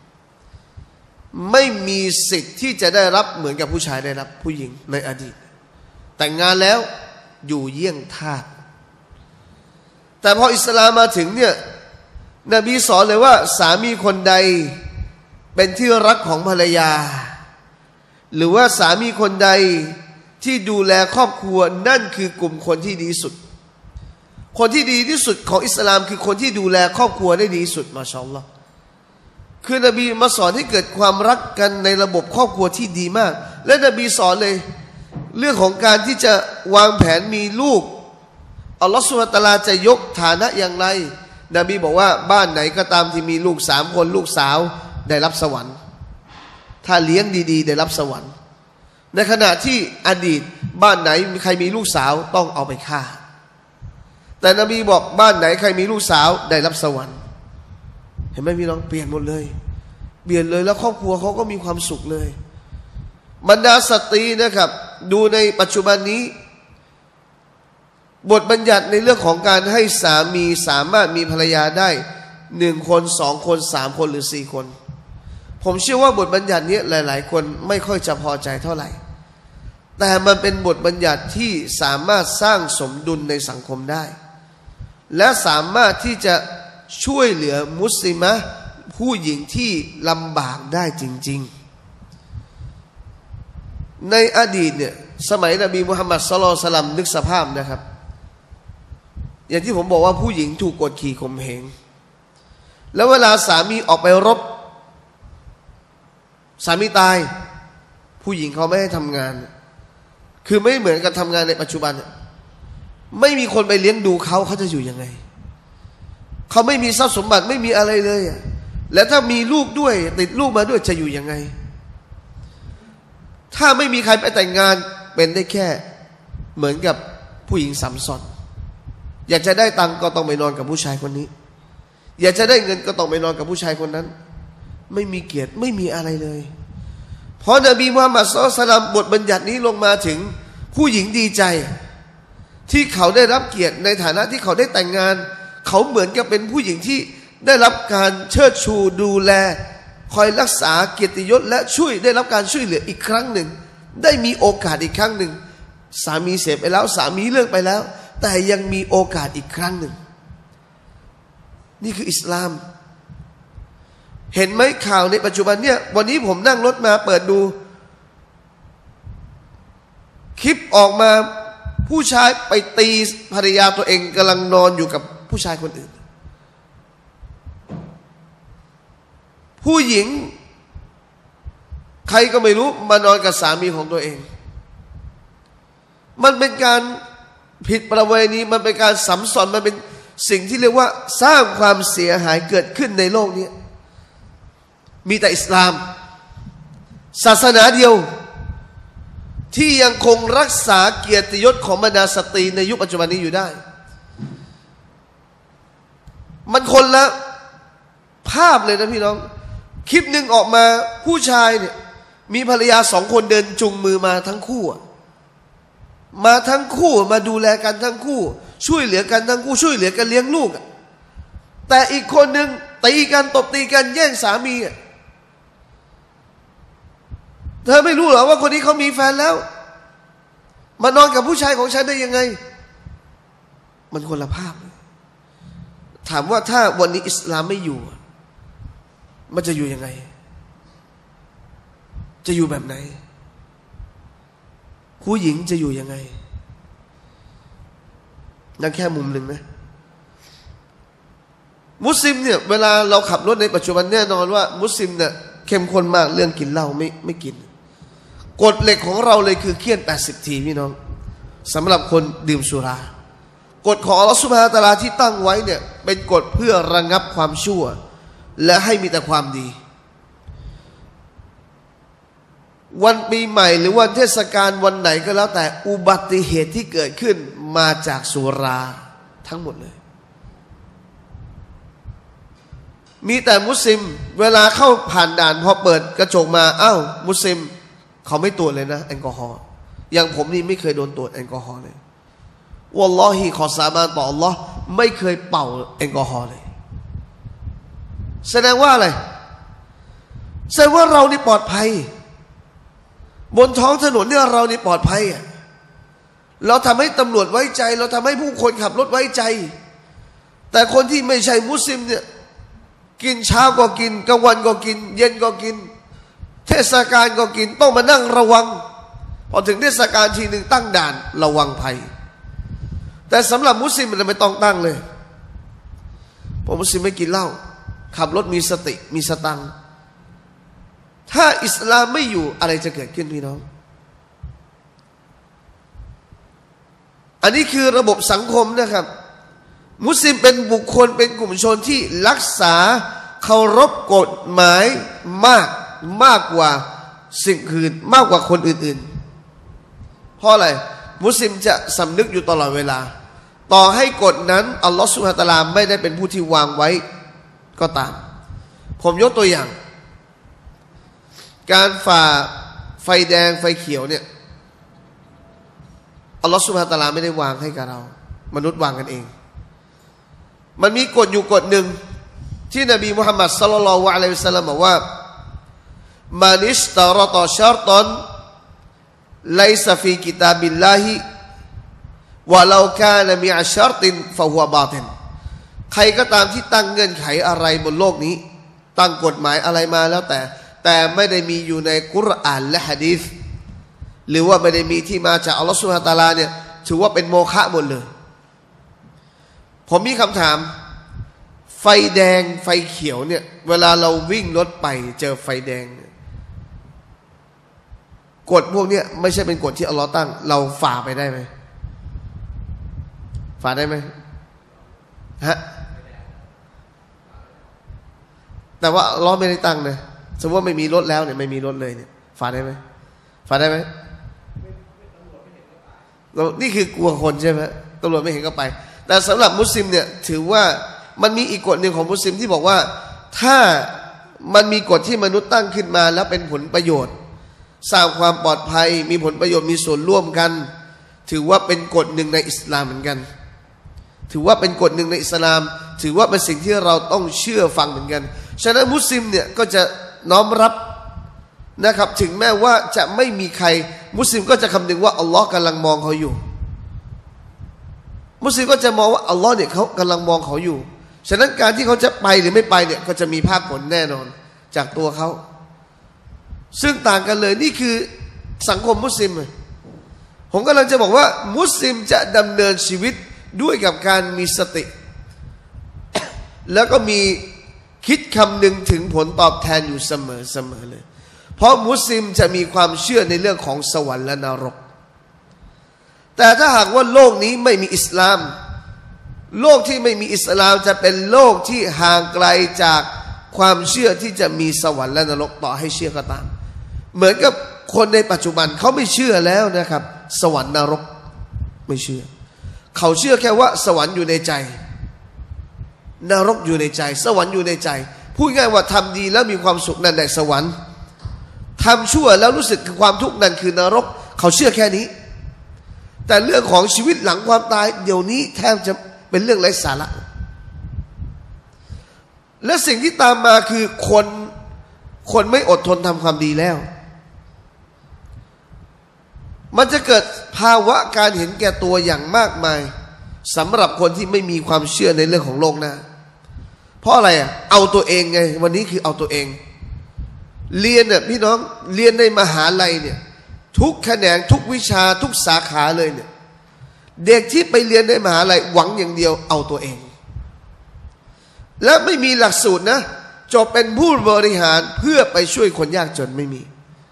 ไม่มีสิทธิ์ที่จะได้รับเหมือนกับผู้ชายได้รับผู้หญิงในอดีตแต่งงานแล้วอยู่เยี่ยงทาสแต่พออิสลามมาถึงเนี่ยนบีสอนเลยว่าสามีคนใดเป็นที่รักของภรรยาหรือว่าสามีคนใดที่ดูแลครอบครัวนั่นคือกลุ่มคนที่ดีสุดคนที่ดีที่สุดของอิสลามคือคนที่ดูแลครอบครัวได้ดีสุดมาชาอัลลอฮ์คือนบีมาสอนให้เกิดความรักกันในระบบครอบครัวที่ดีมากและนบีสอนเลยเรื่องของการที่จะวางแผนมีลูกอัลลอฮฺซุบฮานะฮูวะตะอาลาจะยกฐานะอย่างไรนบีบอกว่าบ้านไหนก็ตามที่มีลูกสามคนลูกสาวได้รับสวรรค์ถ้าเลี้ยงดีๆได้รับสวรรค์ในขณะที่อดีตบ้านไหนใครมีลูกสาวต้องเอาไปฆ่าแต่นบีบอกบ้านไหนใครมีลูกสาวได้รับสวรรค์เห็นไหมพี่น้องเปลี่ยนหมดเลยเปลี่ยนเลยแล้วครอบครัวเขาก็มีความสุขเลยบรรดาสตรีนะครับดูในปัจจุบันนี้บทบัญญัติในเรื่องของการให้สามีสามารถมีภรรยาได้หนึ่งคนสองคนสามคนหรือสี่คนผมเชื่อว่าบทบัญญัตินี้หลายๆคนไม่ค่อยจะพอใจเท่าไหร่แต่มันเป็นบทบัญญัติที่สามารถสร้างสมดุลในสังคมได้และสามารถที่จะช่วยเหลือมุสลิมะผู้หญิงที่ลำบากได้จริงๆในอดีตเนี่ยสมัยนบีมุฮัมมัดศ็อลลัลลอฮุอะลัยฮิวะซัลลัมนึกสภาพนะครับอย่างที่ผมบอกว่าผู้หญิงถูกกดขี่ข่มเหงแล้วเวลาสามีออกไปรบสามีตายผู้หญิงเขาไม่ให้ทำงานคือไม่เหมือนกับทำงานในปัจจุบันไม่มีคนไปเลี้ยงดูเขาเขาจะอยู่ยังไงเขาไม่มีทรัพย์สมบัติไม่มีอะไรเลยแล้วถ้ามีลูกด้วยติดลูกมาด้วยจะอยู่ยังไงถ้าไม่มีใครไปแต่งงานเป็นได้แค่เหมือนกับผู้หญิงสัมสอนอยากจะได้ตังก็ต้องไปนอนกับผู้ชายคนนี้อยากจะได้เงินก็ต้องไปนอนกับผู้ชายคนนั้นไม่มีเกียรติไม่มีอะไรเลยเพราะนบีมุฮัมมัดศ็อลลัลลอฮุอะลัยฮิวะซัลลัมบทบัญญัตินี้ลงมาถึงผู้หญิงดีใจที่เขาได้รับเกียรติในฐานะที่เขาได้แต่งงานเขาเหมือนกับเป็นผู้หญิงที่ได้รับการเชิดชูดูแลคอยรักษาเกียรติยศและช่วยได้รับการช่วยเหลืออีกครั้งหนึ่งได้มีโอกาสอีกครั้งหนึ่งสามีเสียไปแล้วสามีเลิกไปแล้วแต่ยังมีโอกาสอีกครั้งหนึ่งนี่คืออิสลามเห็นไหมข่าวในปัจจุบันเนี่ยวันนี้ผมนั่งรถมาเปิดดูคลิปออกมาผู้ชายไปตีภรรยาตัวเองกำลังนอนอยู่กับผู้ชายคนอื่นผู้หญิงใครก็ไม่รู้มานอนกับสามีของตัวเองมันเป็นการผิดประเวณีมันเป็นการสัมสอนมันเป็นสิ่งที่เรียกว่าสร้างความเสียหายเกิดขึ้นในโลกนี้มีแต่อิสลามศาสนาเดียวที่ยังคงรักษาเกียรติยศของบรรดาสตรีในยุคปัจจุบันนี้อยู่ได้มันคนละภาพเลยนะพี่น้องคลิปหนึ่งออกมาผู้ชายเนี่ยมีภรรยาสองคนเดินจุงมือมาทั้งคู่มาทั้งคู่มาดูแลกันทั้งคู่ช่วยเหลือกันทั้งคู่ช่วยเหลือกันเลี้ยงลูกแต่อีกคนหนึ่งตีกันตบตีกันแย่งสามีเธอไม่รู้เหรอว่าคนนี้เขามีแฟนแล้วมานอนกับผู้ชายของฉันได้ยังไงมันคนละภาพถามว่าถ้าวันนี้อิสลามไม่อยู่มันจะอยู่ยังไงจะอยู่แบบไหนผู้หญิงจะอยู่ยังไงนั่นแค่มุมหนึ่งนะมุสลิมเนี่ยเวลาเราขับรถในปัจจุบันแน่นอนว่ามุสลิมเนี่ยเข้มข้นมากเรื่องกินเหล้าไม่ไม่กินกฎเหล็กของเราเลยคือเคี่ยนแปดสิบทีพี่น้องสำหรับคนดื่มสุรากฎของอัลลอฮฺซุบฮานะฮูวะตะอาลาที่ตั้งไว้เนี่ยเป็นกฎเพื่อระงับความชั่วและให้มีแต่ความดีวันปีใหม่หรือวันเทศกาลวันไหนก็แล้วแต่อุบัติเหตุที่เกิดขึ้นมาจากสุราทั้งหมดเลยมีแต่มุสลิมเวลาเข้าผ่านด่านพอเปิดกระจกมาอ้าวมุสลิมเขาไม่ตรวจเลยนะแอลกอฮอล์อย่างผมนี่ไม่เคยโดนตรวจแอลกอฮอล์เลยวัลลอฮีขอสาบานต่ออัลลอฮ์ไม่เคยเป่าแอลกอฮอล์เลยแสดงว่าอะไรแสดงว่าเรานี่ปลอดภัยบนท้องถนนเนี่ยเรานี่ปลอดภัยเราทำให้ตำรวจไว้ใจเราทำให้ผู้คนขับรถไว้ใจแต่คนที่ไม่ใช่มุสลิมเนี่ยกินเช้าก็กินกลางวันก็กินเย็นก็กินเทศกาลก็กินต้องมานั่งระวังพอถึงเทศกาลทีหนึ่งตั้งด่านระวังภัยแต่สำหรับมุสลิมมันไม่ต้องตั้งเลยเพราะมุสลิมไม่กินเหล้าขับรถมีสติมีสตังค์ถ้าอิสลามไม่อยู่อะไรจะเกิดขึ้นพี่น้องอันนี้คือระบบสังคมนะครับมุสลิมเป็นบุคคลเป็นกลุ่มชนที่รักษาเคารพกฎหมายมากมากกว่าสิ่งอื่นมากกว่าคนอื่นๆเพราะอะไรมุสลิมจะสำนึกอยู่ตลอดเวลาต่อให้กฎนั้นอัลลอฮฺซุบฮานะฮูวะตะอาลาไม่ได้เป็นผู้ที่วางไว้ก็ตามผมยกตัวอย่างการฝ่าไฟแดงไฟเขียวเนี่ยอัลลอฮฺซุบฮานะฮูวะตะอาลาไม่ได้วางให้กับเรามนุษย์วางกันเองมันมีกฎอยู่กฎหนึ่งที่นบีมุฮัมมัดศ็อลลัลลอฮุอะลัยฮิวะซัลลัมบอกว่ามานิชตารตอชัรตันไลซะฟีกิตาบิลลาฮิวะลากานะมิอะชัรตินฟะฮุวะบาตินใครก็ตามที่ตั้งเงื่อนไขอะไรบนโลกนี้ตั้งกฎหมายอะไรมาแล้วแต่แต่ไม่ได้มีอยู่ในกุรอานและหะดีษหรือว่าไม่ได้มีที่มาจากอัลลอฮฺซุบฮานะฮูวะตะอาลาเนี่ยถือว่าเป็นโมฆะหมดเลยผมมีคำถามไฟแดงไฟเขียวเนี่ยเวลาเราวิ่งรถไปเจอไฟแดงกฎพวกนี้ไม่ใช่เป็นกฎที่อัลลอฮ์ตั้งเราฝ่าไปได้ไหมฝ่าได้ไหมฮะแต่ว่าอัลลอฮ์ไม่ได้ตั้งนะสมมติว่าไม่มีรถแล้วเนี่ยไม่มีรถเลยเนี่ยฝ่าได้ไหมฝ่าได้ไหมนี่คือกลัวคนใช่ไหมตำรวจไม่เห็นก็ไปแต่สำหรับมุสลิมเนี่ยถือว่ามันมีอีกกฎหนึ่งของมุสลิมที่บอกว่าถ้ามันมีกฎที่มนุษย์ตั้งขึ้นมาแล้วเป็นผลประโยชน์สร้างความปลอดภัยมีผลประโยชน์มีส่วนร่วมกันถือว่าเป็นกฎหนึ่งในอิสลามเหมือนกันถือว่าเป็นกฎหนึ่งในอิสลามถือว่าเป็นสิ่งที่เราต้องเชื่อฟังเหมือนกันฉะนั้นมุสลิมเนี่ยก็จะน้อมรับนะครับถึงแม้ว่าจะไม่มีใครมุสลิมก็จะคำนึงว่าอัลลอฮ์กำลังมองเขาอยู่มุสลิมก็จะมองว่าอัลลอฮ์เนี่ยเขากำลังมองเขาอยู่ฉะนั้นการที่เขาจะไปหรือไม่ไปเนี่ยก็จะมีภาคผลแน่นอนจากตัวเขาซึ่งต่างกันเลยนี่คือสังคมมุสลิมผมกำลังจะบอกว่ามุสลิมจะดำเนินชีวิตด้วยกับการมีสติ แล้วก็มีคิดคำนึงถึงผลตอบแทนอยู่เสมอเสมอเลยเพราะมุสลิมจะมีความเชื่อในเรื่องของสวรรค์และนรกแต่ถ้าหากว่าโลกนี้ไม่มีอิสลามโลกที่ไม่มีอิสลามจะเป็นโลกที่ห่างไกลจากความเชื่อที่จะมีสวรรค์และนรกต่อให้เชื่อก็ตามเหมือนกับคนในปัจจุบันเขาไม่เชื่อแล้วนะครับสวรรค์นรกไม่เชื่อเขาเชื่อแค่ว่าสวรรค์อยู่ในใจนรกอยู่ในใจสวรรค์อยู่ในใจพูดง่ายว่าทำดีแล้วมีความสุขนั่นแหละสวรรค์ทำชั่วแล้วรู้สึกถึงความทุกข์นั่นคือนรกเขาเชื่อแค่นี้แต่เรื่องของชีวิตหลังความตายเดี๋ยวนี้แทบจะเป็นเรื่องไร้สาระและสิ่งที่ตามมาคือคนคนไม่อดทนทำความดีแล้วมันจะเกิดภาวะการเห็นแก่ตัวอย่างมากมายสำหรับคนที่ไม่มีความเชื่อในเรื่องของโลกหน้าเพราะอะไรอ่ะเอาตัวเองไงวันนี้คือเอาตัวเองเรียนเนี่ยพี่น้องเรียนในมหาลัยเนี่ยทุกแขนงทุกวิชาทุกสาขาเลยเนี่ยเด็กที่ไปเรียนในมหาลัยหวังอย่างเดียวเอาตัวเองและไม่มีหลักสูตรนะจบเป็นผู้บริหารเพื่อไปช่วยคนยากจนไม่มี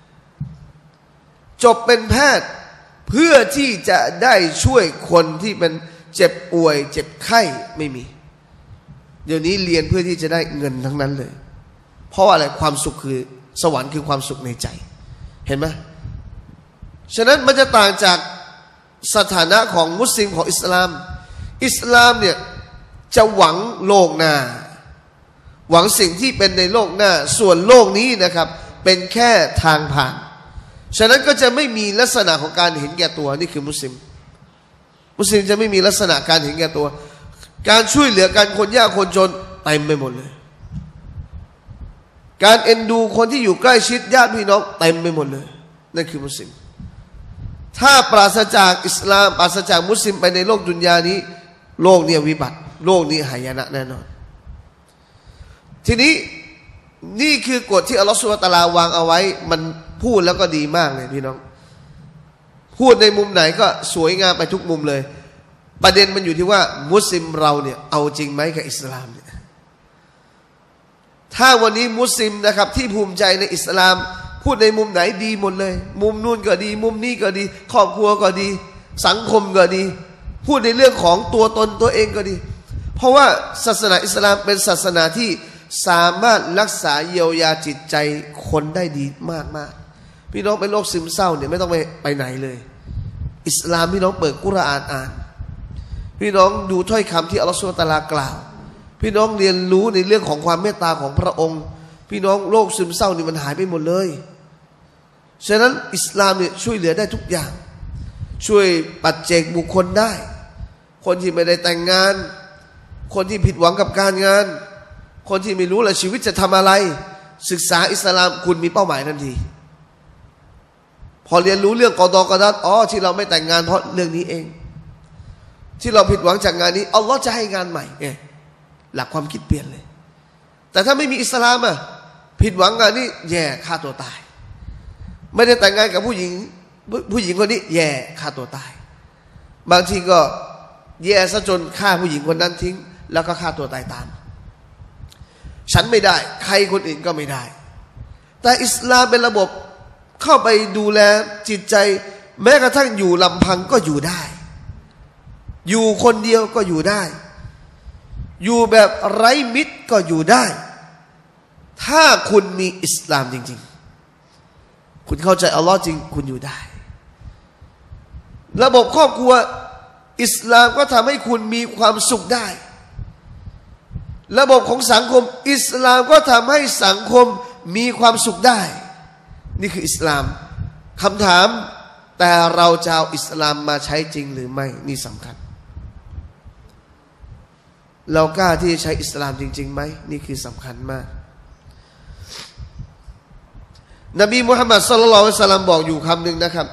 จบเป็นแพทย์เพื่อที่จะได้ช่วยคนที่เป็นเจ็บป่วยเจ็บไข้ไม่มีเดี๋ยวนี้เรียนเพื่อที่จะได้เงินทั้งนั้นเลยเพราะอะไรความสุขคือสวรรค์คือความสุขในใจเห็นไหมฉะนั้นมันจะต่างจากสถานะของมุสลิมของอิสลามอิสลามเนี่ยจะหวังโลกหน้าหวังสิ่งที่เป็นในโลกหน้าส่วนโลกนี้นะครับเป็นแค่ทางผ่านฉะนั้นก็จะไม่มีลักษณะของการเห็นแก่ตัวนี่คือมุสลิมมุสลิมจะไม่มีลักษณะการเห็นแก่ตัวการช่วยเหลือกันคนยากคนจนเต็มไปหมดเลยการเอ็นดูคนที่อยู่ใกล้ชิดญาติพี่น้องเต็มไปหมดเลยนั่นคือมุสลิมถ้าปราศจากอิสลามปราศจากมุสลิมไปในโลกดุนยานี้โลกนี้วิบัติโลกนี้หายนะแน่นอนทีนี้นี่คือกฎที่อัลลอฮฺซุบฮานะฮูวะตะอาลาวางเอาไว้มันพูดแล้วก็ดีมากเลยพี่น้องพูดในมุมไหนก็สวยงามไปทุกมุมเลยประเด็นมันอยู่ที่ว่ามุสลิมเราเนี่ยเอาจริงไหมกับอิสลามเนี่ยถ้าวันนี้มุสลิมนะครับที่ภูมิใจในอิสลามพูดในมุมไหนดีหมดเลยมุมนู่นก็ดีมุมนี้ก็ดีครอบครัวก็ดีสังคมก็ดีพูดในเรื่องของตัวตนตัวเองก็ดีเพราะว่าศาสนาอิสลามเป็นศาสนาที่สามารถรักษาเยียวยาจิตใจคนได้ดีมากมากพี่น้องเป็นโรคซึมเศร้าเนี่ยไม่ต้องไปไปไหนเลยอิสลามพี่น้องเปิดกุรอานอ่านพี่น้องดูถ้อยคำที่อัลลอฮฺซุบฮานะฮูวะตะอาลากล่าวพี่น้องเรียนรู้ในเรื่องของความเมตตาของพระองค์พี่น้องโรคซึมเศร้านี่มันหายไปหมดเลยฉะนั้นอิสลามเนี่ยช่วยเหลือได้ทุกอย่างช่วยปัจเจกบุคคลได้คนที่ไม่ได้แต่งงานคนที่ผิดหวังกับการงานคนที่ไม่รู้ละชีวิตจะทำอะไรศึกษาอิสลามคุณมีเป้าหมายทันทีพอเรียนรู้เรื่องกอฎอกอดัรอ๋อที่เราไม่แต่งงานเพราะเรื่องนี้เองที่เราผิดหวังจากงานนี้อัลลอฮ์จะให้งานใหม่ไงหลักความคิดเปลี่ยนเลยแต่ถ้าไม่มีอิสลามอ่ะผิดหวังงานนี้แย่ฆ่าตัวตายไม่ได้แต่งงานกับผู้หญิงผู้หญิงคนนี้แย่ฆ่าตัวตายบางทีก็แย่ซะจนฆ่าผู้หญิงคนนั้นทิ้งแล้วก็ฆ่าตัวตายตามฉันไม่ได้ใครคนอื่นก็ไม่ได้แต่อิสลามเป็นระบบเข้าไปดูแลจิตใจแม้กระทั่งอยู่ลำพังก็อยู่ได้อยู่คนเดียวก็อยู่ได้อยู่แบบไร้มิตรก็อยู่ได้ถ้าคุณมีอิสลามจริงๆคุณเข้าใจอัลลอฮ์จริงคุณอยู่ได้ระบบครอบครัวอิสลามก็ทำให้คุณมีความสุขได้ระบบของสังคมอิสลามก็ทำให้สังคมมีความสุขได้นี่คืออิสลามคำถามแต่เราจะเอาอิสลามมาใช้จริงหรือไม่นี่สำคัญเรากล้าที่จะใช้อิสลามจริงๆไหมนี่คือสำคัญมากนบีมุฮัมมัดศ็อลลัลลอฮุอะลัยฮิวะซัลลัมบอกอยู่คำหนึ่งนะครับ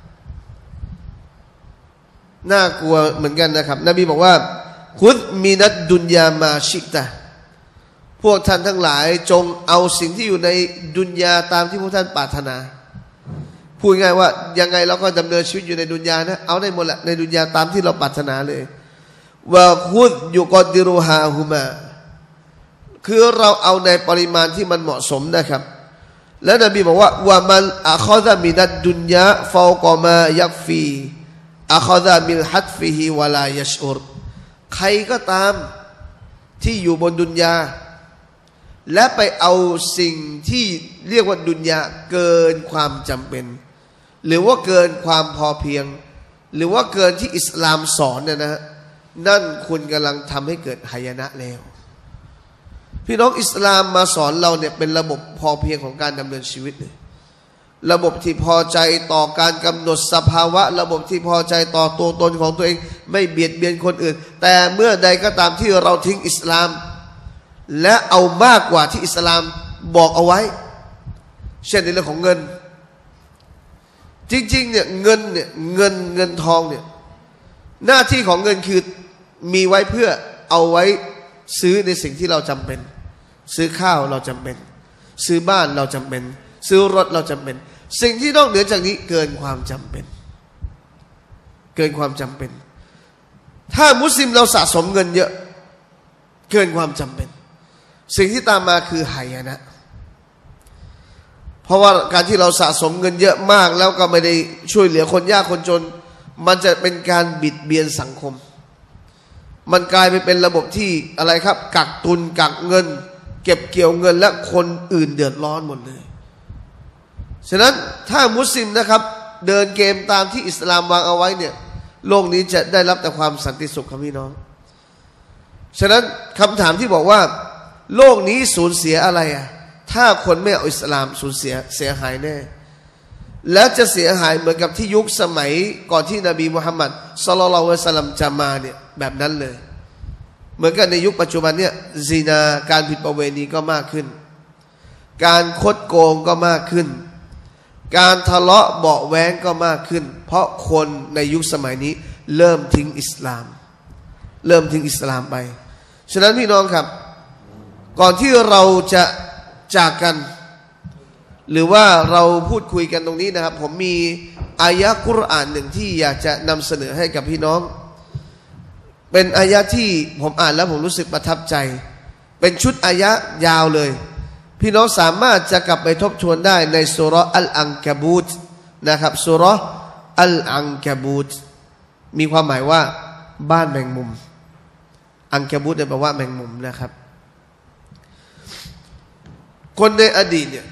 น่ากลัวเหมือนกันนะครับนบีบอกว่าคุดมินัดดุนยามาชิตะพวกท่านทั้งหลายจงเอาสิ่งที่อยู่ในดุนยาตามที่พวกท่านปรารถนาพูดง่ายว่ายังไงเราก็ดำเนินชีวิตอยู่ในดุนยานะเอาได้หมดแหละในดุนยาตามที่เราปรารถนาเลยว่าคุดยุกอดิรุฮาฮุมาคือเราเอาในปริมาณที่มันเหมาะสมนะครับและนบีบอกว่าว่ามันอะคอซะมินัดดุนยาฟาวกอมายักฟีอะคอซะมินฮัดฟิฮิวะลายัชอุรใครก็ตามที่อยู่บนดุนยาและไปเอาสิ่งที่เรียกว่าดุนยาเกินความจำเป็นหรือว่าเกินความพอเพียงหรือว่าเกินที่อิสลามสอนเนี่ยนะนั่นคุณกำลังทำให้เกิดหายนะแล้วพี่น้องอิสลามมาสอนเราเนี่ยเป็นระบบพอเพียงของการดำเนินชีวิตเลยระบบที่พอใจต่อการกำหนดสภาวะระบบที่พอใจต่อตัวตนของตัวเองไม่เบียดเบียนคนอื่นแต่เมื่อใดก็ตามที่เราทิ้งอิสลามและเอามากกว่าที่อิสลามบอกเอาไว้เช่นในเรื่องของเงินจริงๆเนี่ยเงินเนี่ยเงินเงินทองเนี่ยหน้าที่ของเงินคือมีไว้เพื่อเอาไว้ซื้อในสิ่งที่เราจำเป็นซื้อข้าวเราจำเป็นซื้อบ้านเราจำเป็นซื้อรถเราจำเป็นสิ่งที่นอกเหนือจากนี้เกินความจำเป็นเกินความจำเป็นถ้ามุสลิมเราสะสมเงินเยอะเกินความจำเป็นสิ่งที่ตามมาคือหายนะเพราะว่าการที่เราสะสมเงินเยอะมากแล้วก็ไม่ได้ช่วยเหลือคนยากคนจนมันจะเป็นการบิดเบียนสังคมมันกลายไปเป็นระบบที่อะไรครับกักตุนกักเงินเก็บเกี่ยวเงินและคนอื่นเดือดร้อนหมดเลยฉะนั้นถ้ามุสลิมนะครับเดินเกมตามที่อิสลามวางเอาไว้เนี่ยโลกนี้จะได้รับแต่ความสันติสุขครับพี่น้องฉะนั้นคำถามที่บอกว่าโลกนี้สูญเสียอะไรอ่ะถ้าคนไม่เอาอิสลามสูญเสียเสียหายแน่และจะเสียหายเหมือนกับที่ยุคสมัยก่อนที่นบีมุฮัมมัดศ็อลลัลลอฮุอะลัยฮิวะซัลลัมจะมาเนี่ยแบบนั้นเลยเหมือนกันในยุคปัจจุบันเนี่ยซินาการผิดประเวณีก็มากขึ้นการคดโกงก็มากขึ้นการทะเลาะเบาะแว้งก็มากขึ้นเพราะคนในยุคสมัยนี้เริ่มทิ้งอิสลามเริ่มทิ้งอิสลามไปฉะนั้นพี่น้องครับก่อนที่เราจะจากกันหรือว่าเราพูดคุยกันตรงนี้นะครับผมมีอายะกุรอานหนึ่งที่อยากจะนำเสนอให้กับพี่น้องเป็นอายะที่ผมอ่านแล้วผมรู้สึกประทับใจเป็นชุดอายะยาวเลยพี่น้องสามารถจะกลับไปทบทวนได้ในซูเราะห์อัลอังกะบูตนะครับซูเราะห์อัลอังกะบูตมีความหมายว่าบ้านแมงมุมอังกะบูตแปลว่าแมงมุมนะครับคนในอดีตเนี่ย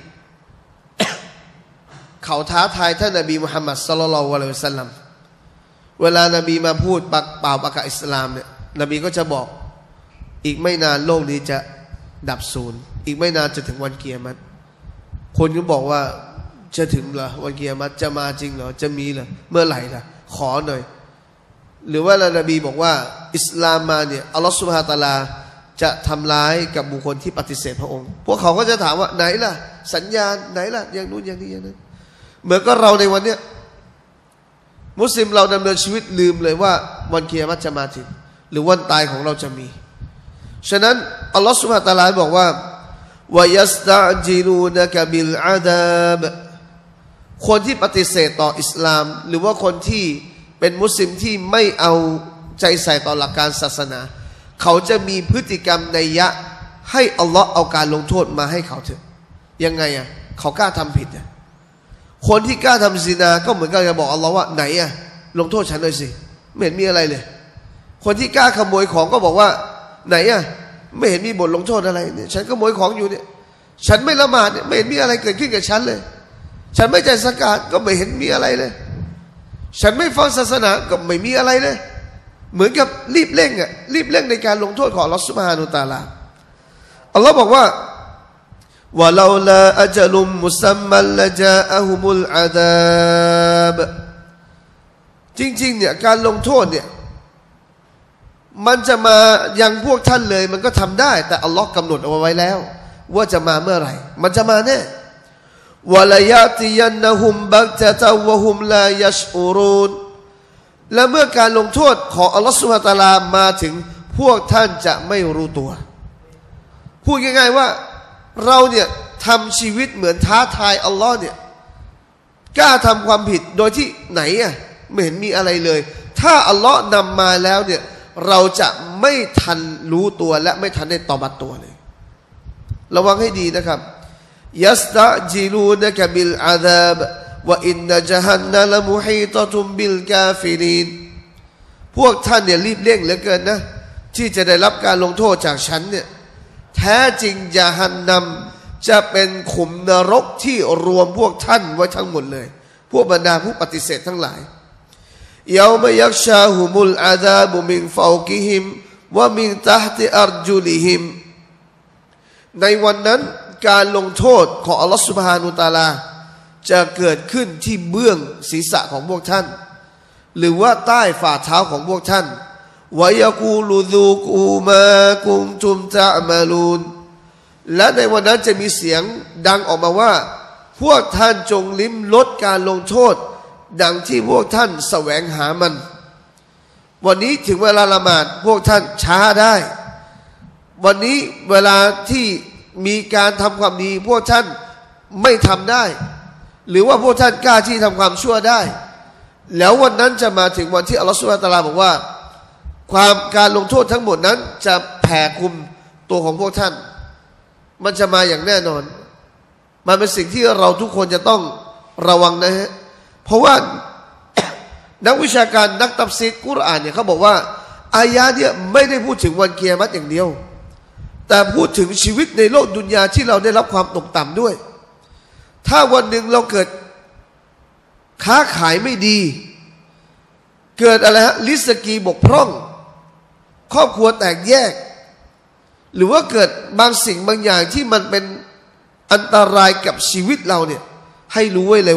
เขาท้าทายท่านนบีมุฮัมมัดศ็อลลัลลอฮุอะลัยฮิวะซัลลัมเวลานบีมาพูดปักเป่าประกาศอิสลามเนี่ยนบีก็จะบอกอีกไม่นานโลกนี้จะดับศูนย์อีกไม่นานจะถึงวันเกียรติคนก็บอกว่าจะถึงเหรอวันเกียรติจะมาจริงเหรอจะมีเหรอเมื่อไหร่ล่ะขอหน่อยหรือว่านบีบอกว่าอิสลามมาเนี่ยอัลลอฮฺซุบฮานะฮูวะตะอาลาจะทำร้ายกับบุคคลที่ปฏิเสธพระองค์พวกเขาก็จะถามว่าไหนล่ะสัญญาณไหนล่ะอย่างนู้นอย่างนี้อย่างนั้นเหมือนก็เราในวันเนี้ยมุสลิมเราดำเนินชีวิตลืมเลยว่าวันเกียรติจะมาถึงหรือวันตายของเราจะมีฉะนั้นอัลลอฮฺซุบฮานะฮูวะตะอาลาบอกว่าวะยัสตะจิลูนะกะบิลอาดาบคนที่ปฏิเสธต่ออิสลามหรือว่าคนที่เป็นมุสลิมที่ไม่เอาใจใส่ต่อหลักการศาสนาเขาจะมีพฤติกรรมในยะให้อัลลอฮ์เอาการลงโทษมาให้เขาเถอะยังไงอ่ะเขากล้าทำผิดอ่ะคนที่กล้าทำซินาก็เหมือนกันจะบอกอัลลอฮ์ว่าไหนอ่ะลงโทษฉันหน่อยสิไม่เห็นมีอะไรเลยคนที่กล้าขโมยของก็บอกว่าไหนอ่ะไม่เห็นมีบทลงโทษอะไรเนี่ยฉันขโมยของอยู่เนี่ยฉันไม่ละหมาดเนี่ยไม่เห็นมีอะไรเกิดขึ้นกับฉันเลยฉันไม่จ่ายซะกาตก็ไม่เห็นมีอะไรเลยฉันไม่ฟังศาสนาก็ไม่มีอะไรเลยเหมือนกับรีบเร่งอ่ะรีบเร่งในการลงโทษของอัลลอฮฺซุบฮานะฮูวะตะอาลาอัลลอฮ์บอกว่าวะลาลาอัจลุมมุซัมมัลละจาอะฮุมุลอาดาบจริงๆเนี่ยการลงโทษเนี่ยมันจะมายังพวกท่านเลยมันก็ทำได้แต่อัลลอฮ์กำหนดเอาไว้แล้วว่าจะมาเมื่อไหร่มันจะมาแน่วะลายาติยันนะฮุมบักตะตะวะฮุมลายัชอูรูนและเมื่อการลงโทษของอัลลอฮฺซุบฮานะฮูวะตะอาลามาถึงพวกท่านจะไม่รู้ตัวพูดง่ายๆว่าเราเนี่ยทำชีวิตเหมือนท้าทายอัลลอฮ์เนี่ยกล้าทำความผิดโดยที่ไหนอ่ะไม่เห็นมีอะไรเลยถ้าอัลลอฮ์นำมาแล้วเนี่ยเราจะไม่ทันรู้ตัวและไม่ทันได้ตอบัตตัวเลยระวังให้ดีนะครับยัสตะจิลูนะกะบิลอาซาบวะอินนะจะฮันนะละมุฮีตะตุมบิลกาฟิรินพวกท่านเนี่ยรีบเร่งเหลือเกินนะที่จะได้รับการลงโทษจากฉันเนี่ยแท้จริงญะฮันนัมจะเป็นขุมนรกที่รวมพวกท่านไว้ทั้งหมดเลยพวกบรรดาผู้ปฏิเสธทั้งหลายยาวมยักชาฮุมุลอาซาบุมินฟาวกิฮิมวะมินตะฮติอัรจุลิฮิมในวันนั้นการลงโทษของอัลลอฮฺซุบฮานะฮูวะตะอาลาจะเกิดขึ้นที่เบื้องศีรษะของพวกท่านหรือว่าใต้ฝ่าเท้าของพวกท่านวะยะกูลูซูกูมากุมตุมตะมาลูนและในวันนั้นจะมีเสียงดังออกมาว่าพวกท่านจงลิ้มรสการลงโทษดังที่พวกท่านแสวงหามันวันนี้ถึงเวลาละหมาดพวกท่านช้าได้วันนี้เวลาที่มีการทำความดีพวกท่านไม่ทำได้หรือว่าพวกท่านกล้าที่ทำความชั่วได้แล้ววันนั้นจะมาถึงวันที่อัลลอฮฺซุบฮานะฮูวะตะอาลาบอกว่าความการลงโทษทั้งหมดนั้นจะแผ่คลุมตัวของพวกท่านมันจะมาอย่างแน่นอนมันเป็นสิ่งที่เราทุกคนจะต้องระวังนะฮะเพราะว่า นักวิชาการนักตัฟซีรกุรอานเนี่ยเขาบอกว่าอายะเนี่ยไม่ได้พูดถึงวันกิยามะฮ์อย่างเดียวแต่พูดถึงชีวิตในโลกดุนยาที่เราได้รับความตกต่ำด้วยถ้าวันหนึ่งเราเกิดค้าขายไม่ดีเกิดอะไรฮะลิสกีบกพร่องครอบครัวแตกแยกหรือว่าเกิดบางสิ่งบางอย่างที่มันเป็นอันตรายกับชีวิตเราเนี่ยให้รู้ไว้เลยว่า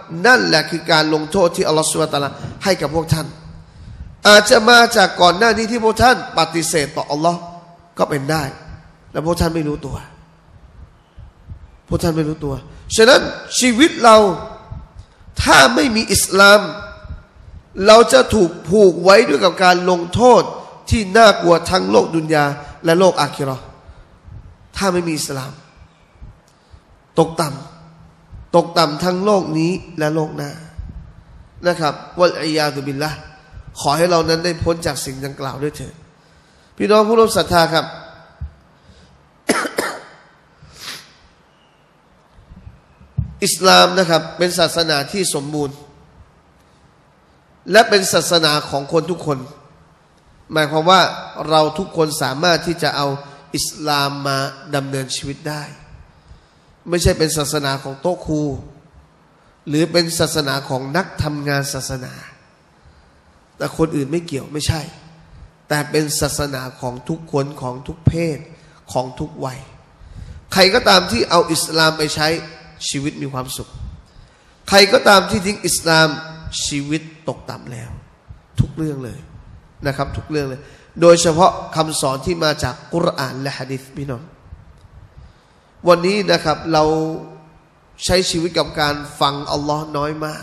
นั่นแหละคือการลงโทษที่อัลลอฮฺซุบฮานะฮูวะตะอาลาให้กับพวกท่านอาจจะมาจากก่อนหน้านี้ที่พวกท่านปฏิเสธต่ออัลลอฮ์ก็เป็นได้และพวกท่านไม่รู้ตัวพวกท่านไม่รู้ตัวฉะนั้นชีวิตเราถ้าไม่มีอิสลามเราจะถูกผูกไว้ด้วยกับการลงโทษที่น่ากลัวทั้งโลกดุนยาและโลกอาคิเราะห์ถ้าไม่มีอิสลามตกต่ำตกต่ำทั้งโลกนี้และโลกหน้านะครับวัลอียาตุบิลละห์ขอให้เรานั้นได้พ้นจากสิ่งดังกล่าวด้วยเถิดพี่น้องผู้ร่วมศรัทธาครับ อิสลามนะครับเป็นศาสนาที่สมบูรณ์และเป็นศาสนาของคนทุกคนหมายความว่าเราทุกคนสามารถที่จะเอาอิสลามมาดำเนินชีวิตได้ไม่ใช่เป็นศาสนาของโต๊ะครูหรือเป็นศาสนาของนักทำงานศาสนาแต่คนอื่นไม่เกี่ยวไม่ใช่แต่เป็นศาสนาของทุกคนของทุกเพศของทุกวัยใครก็ตามที่เอาอิสลามไปใช้ชีวิตมีความสุขใครก็ตามที่ทิ้งอิสลามชีวิตตกต่ำแล้วทุกเรื่องเลยนะครับทุกเรื่องเลยโดยเฉพาะคำสอนที่มาจากกุรอานและหะดีษพี่น้องวันนี้นะครับเราใช้ชีวิตกับการฟังอัลลอฮ์น้อยมาก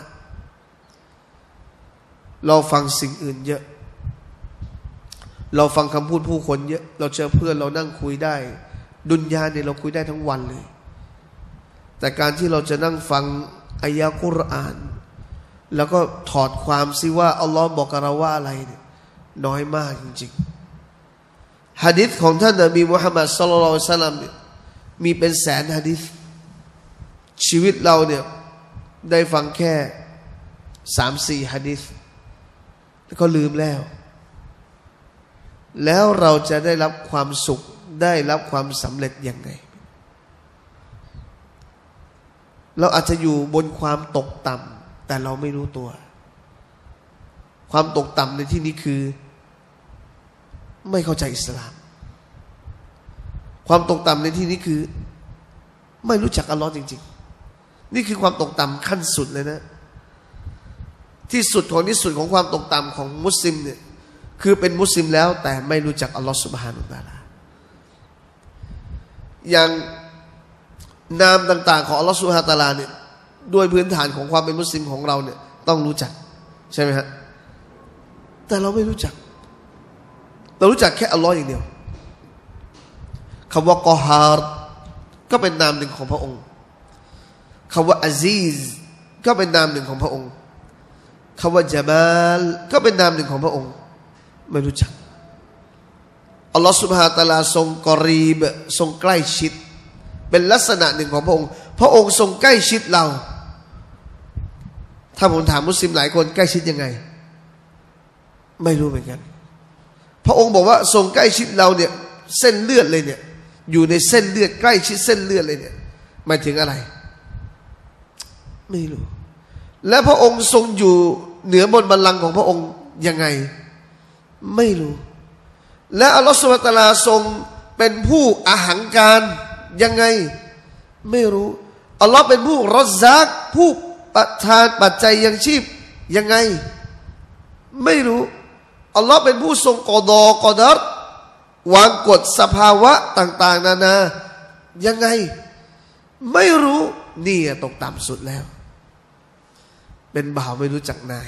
เราฟังสิ่งอื่นเยอะเราฟังคำพูดผู้คนเยอะเราเจอเพื่อนเรานั่งคุยได้ดุนยาเนี่ยเราคุยได้ทั้งวันเลยแต่การที่เราจะนั่งฟังอายะกุรอานแล้วก็ถอดความซิว่าอัลลอฮ์บอกกับเราว่าอะไรเนี่ยน้อยมากจริงๆหะดีษของท่านนบีมุฮัมมัดศ็อลลัลลอฮุอะลัยฮิวะซัลลัมมีเป็นแสนหะดีษชีวิตเราเนี่ยได้ฟังแค่สามสี่หะดีษแล้วก็ลืมแล้วแล้วเราจะได้รับความสุขได้รับความสำเร็จยังไงเราอาจจะอยู่บนความตกต่ำแต่เราไม่รู้ตัวความตกต่ำในที่นี้คือไม่เข้าใจอิสลามความตกต่ำในที่นี้คือไม่รู้จักอัลลอฮ์จริงๆนี่คือความตกต่ำขั้นสุดเลยนะที่สุดของที่สุดของความตกต่ำของมุสลิมเนี่ยคือเป็นมุสลิมแล้วแต่ไม่รู้จักอัลลอฮ์ซุบฮานะฮูวะตะอาลาอย่างนามต่างๆของอัลลอฮฺซุบฮานะฮูวะตะอาลาเนี่ยด้วยพื้นฐานของความเป็นมุสลิมของเราเนี่ยต้องรู้จักใช่ไหมฮะแต่เราไม่รู้จักเรารู้จักแค่อัลลอฮ์อย่างเดียวคำว่ากอฮาร์ก็เป็นนามหนึ่งของพระองค์คำว่าอาซีซก็เป็นนามหนึ่งของพระองค์คำว่าญะมาลก็เป็นนามหนึ่งของพระองค์ไม่รู้จักอัลลอฮฺซุบฮานะฮูวะตะอาลาทรงกอรีบทรงใกล้ชิดเป็นลักษณะหนึ่งของพระองค์พระองค์ทรงใกล้ชิดเราถ้าผมถามมุสลิมหลายคนใกล้ชิดยังไงไม่รู้เหมือนกันพระองค์บอกว่าทรงใกล้ชิดเราเนี่ยเส้นเลือดเลยเนี่ยอยู่ในเส้นเลือดใกล้ชิดเส้นเลือดเลยเนี่ยหมายถึงอะไรไม่รู้และพระองค์ทรงอยู่เหนือบนบัลลังก์ของพระองค์ยังไงไม่รู้และอัลลอฮฺซุบฮานะฮูวะตะอาลาทรงเป็นผู้อาหังการยังไงไม่รู้อัลลอฮ์เป็นผู้รอซากผู้ประทานปัจจัยยังชีพยังไงไม่รู้อัลลอฮ์เป็นผู้ทรงกอฎอกอดัรวางกฎสภาวะต่างๆนานายังไงไม่รู้นี่ตกต่ำสุดแล้วเป็นบ่าวไม่รู้จักนาย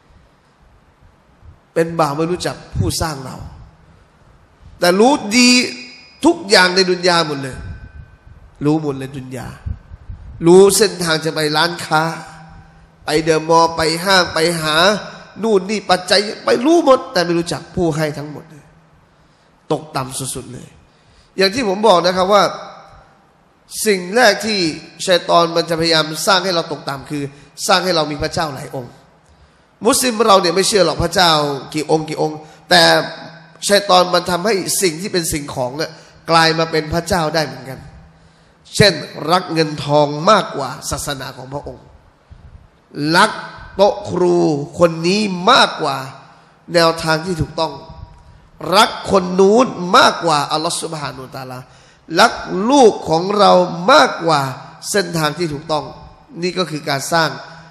เป็นบ่าวไม่รู้จักผู้สร้างเราแต่รู้ดีทุกอย่างในดุนยาหมดเลยรู้หมดเลยดุนยารู้เส้นทางจะไปร้านค้าไปเดอะมอลล์ไปห้างไปหานู่นนี่ปัจจัยไปรู้หมดแต่ไม่รู้จักผู้ให้ทั้งหมดเลยตกต่ำสุดๆเลยอย่างที่ผมบอกนะครับว่าสิ่งแรกที่ชัยฏอนมันจะพยายามสร้างให้เราตกต่ำคือสร้างให้เรามีพระเจ้าหลายองค์มุสลิมเราเนี่ยไม่เชื่อหรอกพระเจ้ากี่องค์กี่องค์แต่ชัยฏอนมันทำให้สิ่งที่เป็นสิ่งของเนี่ยกลายมาเป็นพระเจ้าได้เหมือนกันเช่นรักเงินทองมากกว่าศาสนาของพระองค์รักโต๊ะครูคนนี้มากกว่าแนวทางที่ถูกต้องรักคนนู้นมากกว่าอัลลอฮฺซุบฮานะฮูวะตะอาลารักลูกของเรามากกว่าเส้นทางที่ถูกต้องนี่ก็คือการสร้าง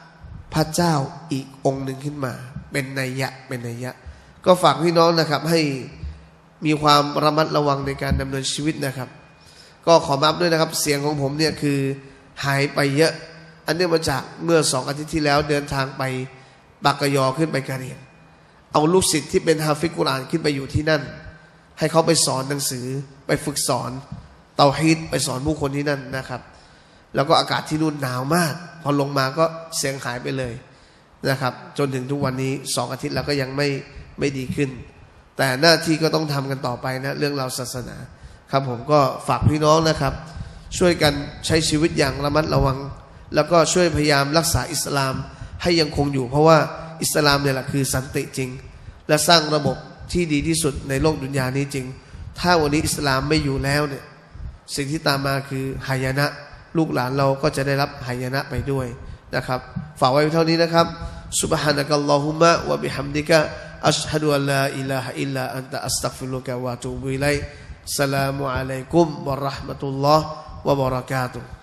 พระเจ้าอีกองค์หนึ่งขึ้นมาเป็นนัยยะเป็นนัยยะก็ฝากพี่น้องนะครับให้มีความระมัดระวังในการดำเนินชีวิตนะครับก็ขอมาอัพด้วยนะครับเสียงของผมเนี่ยคือหายไปเยอะอันเนื่องมาจากเมื่อสองอาทิตย์ที่แล้วเดินทางไปปากกยอขึ้นไปกะเหรี่ยงเอาลูกศิษย์ที่เป็นฮาฟิซกุรอานขึ้นไปอยู่ที่นั่นให้เขาไปสอนหนังสือไปฝึกสอนเตาฮีดไปสอนผู้คนที่นั่นนะครับแล้วก็อากาศที่นู่นหนาวมากพอลงมาก็เสียงหายไปเลยนะครับจนถึงทุกวันนี้สองอาทิตย์แล้วก็ยังไม่ไม่ดีขึ้นแต่หน้าที่ก็ต้องทำกันต่อไปนะเรื่องราวศาสนาครับผมก็ฝากพี่น้องนะครับช่วยกันใช้ชีวิตอย่างระมัดระวังแล้วก็ช่วยพยายามรักษาอิสลามให้ยังคงอยู่เพราะว่าอิสลามเนี่ยแหละคือสันติจริงและสร้างระบบที่ดีที่สุดในโลกดุนยานี้จริงถ้าวันนี้อิสลามไม่อยู่แล้วเนี่ยสิ่งที่ตามมาคือหายนะลูกหลานเราก็จะได้รับหายนะไปด้วยนะครับฝากไว้เท่านี้นะครับซุบฮานะกัลลอฮุมะวะบิฮัมดิกะอัชฮะดุอัลลาอิลาฮะอิลลาอันตะอัสตัฆฟิรุกะวะอะตูบุอิลัยฮิสสลามุอะลัยกุมวะเราะห์มะตุลลอฮ์วะบะเราะกาตุฮ์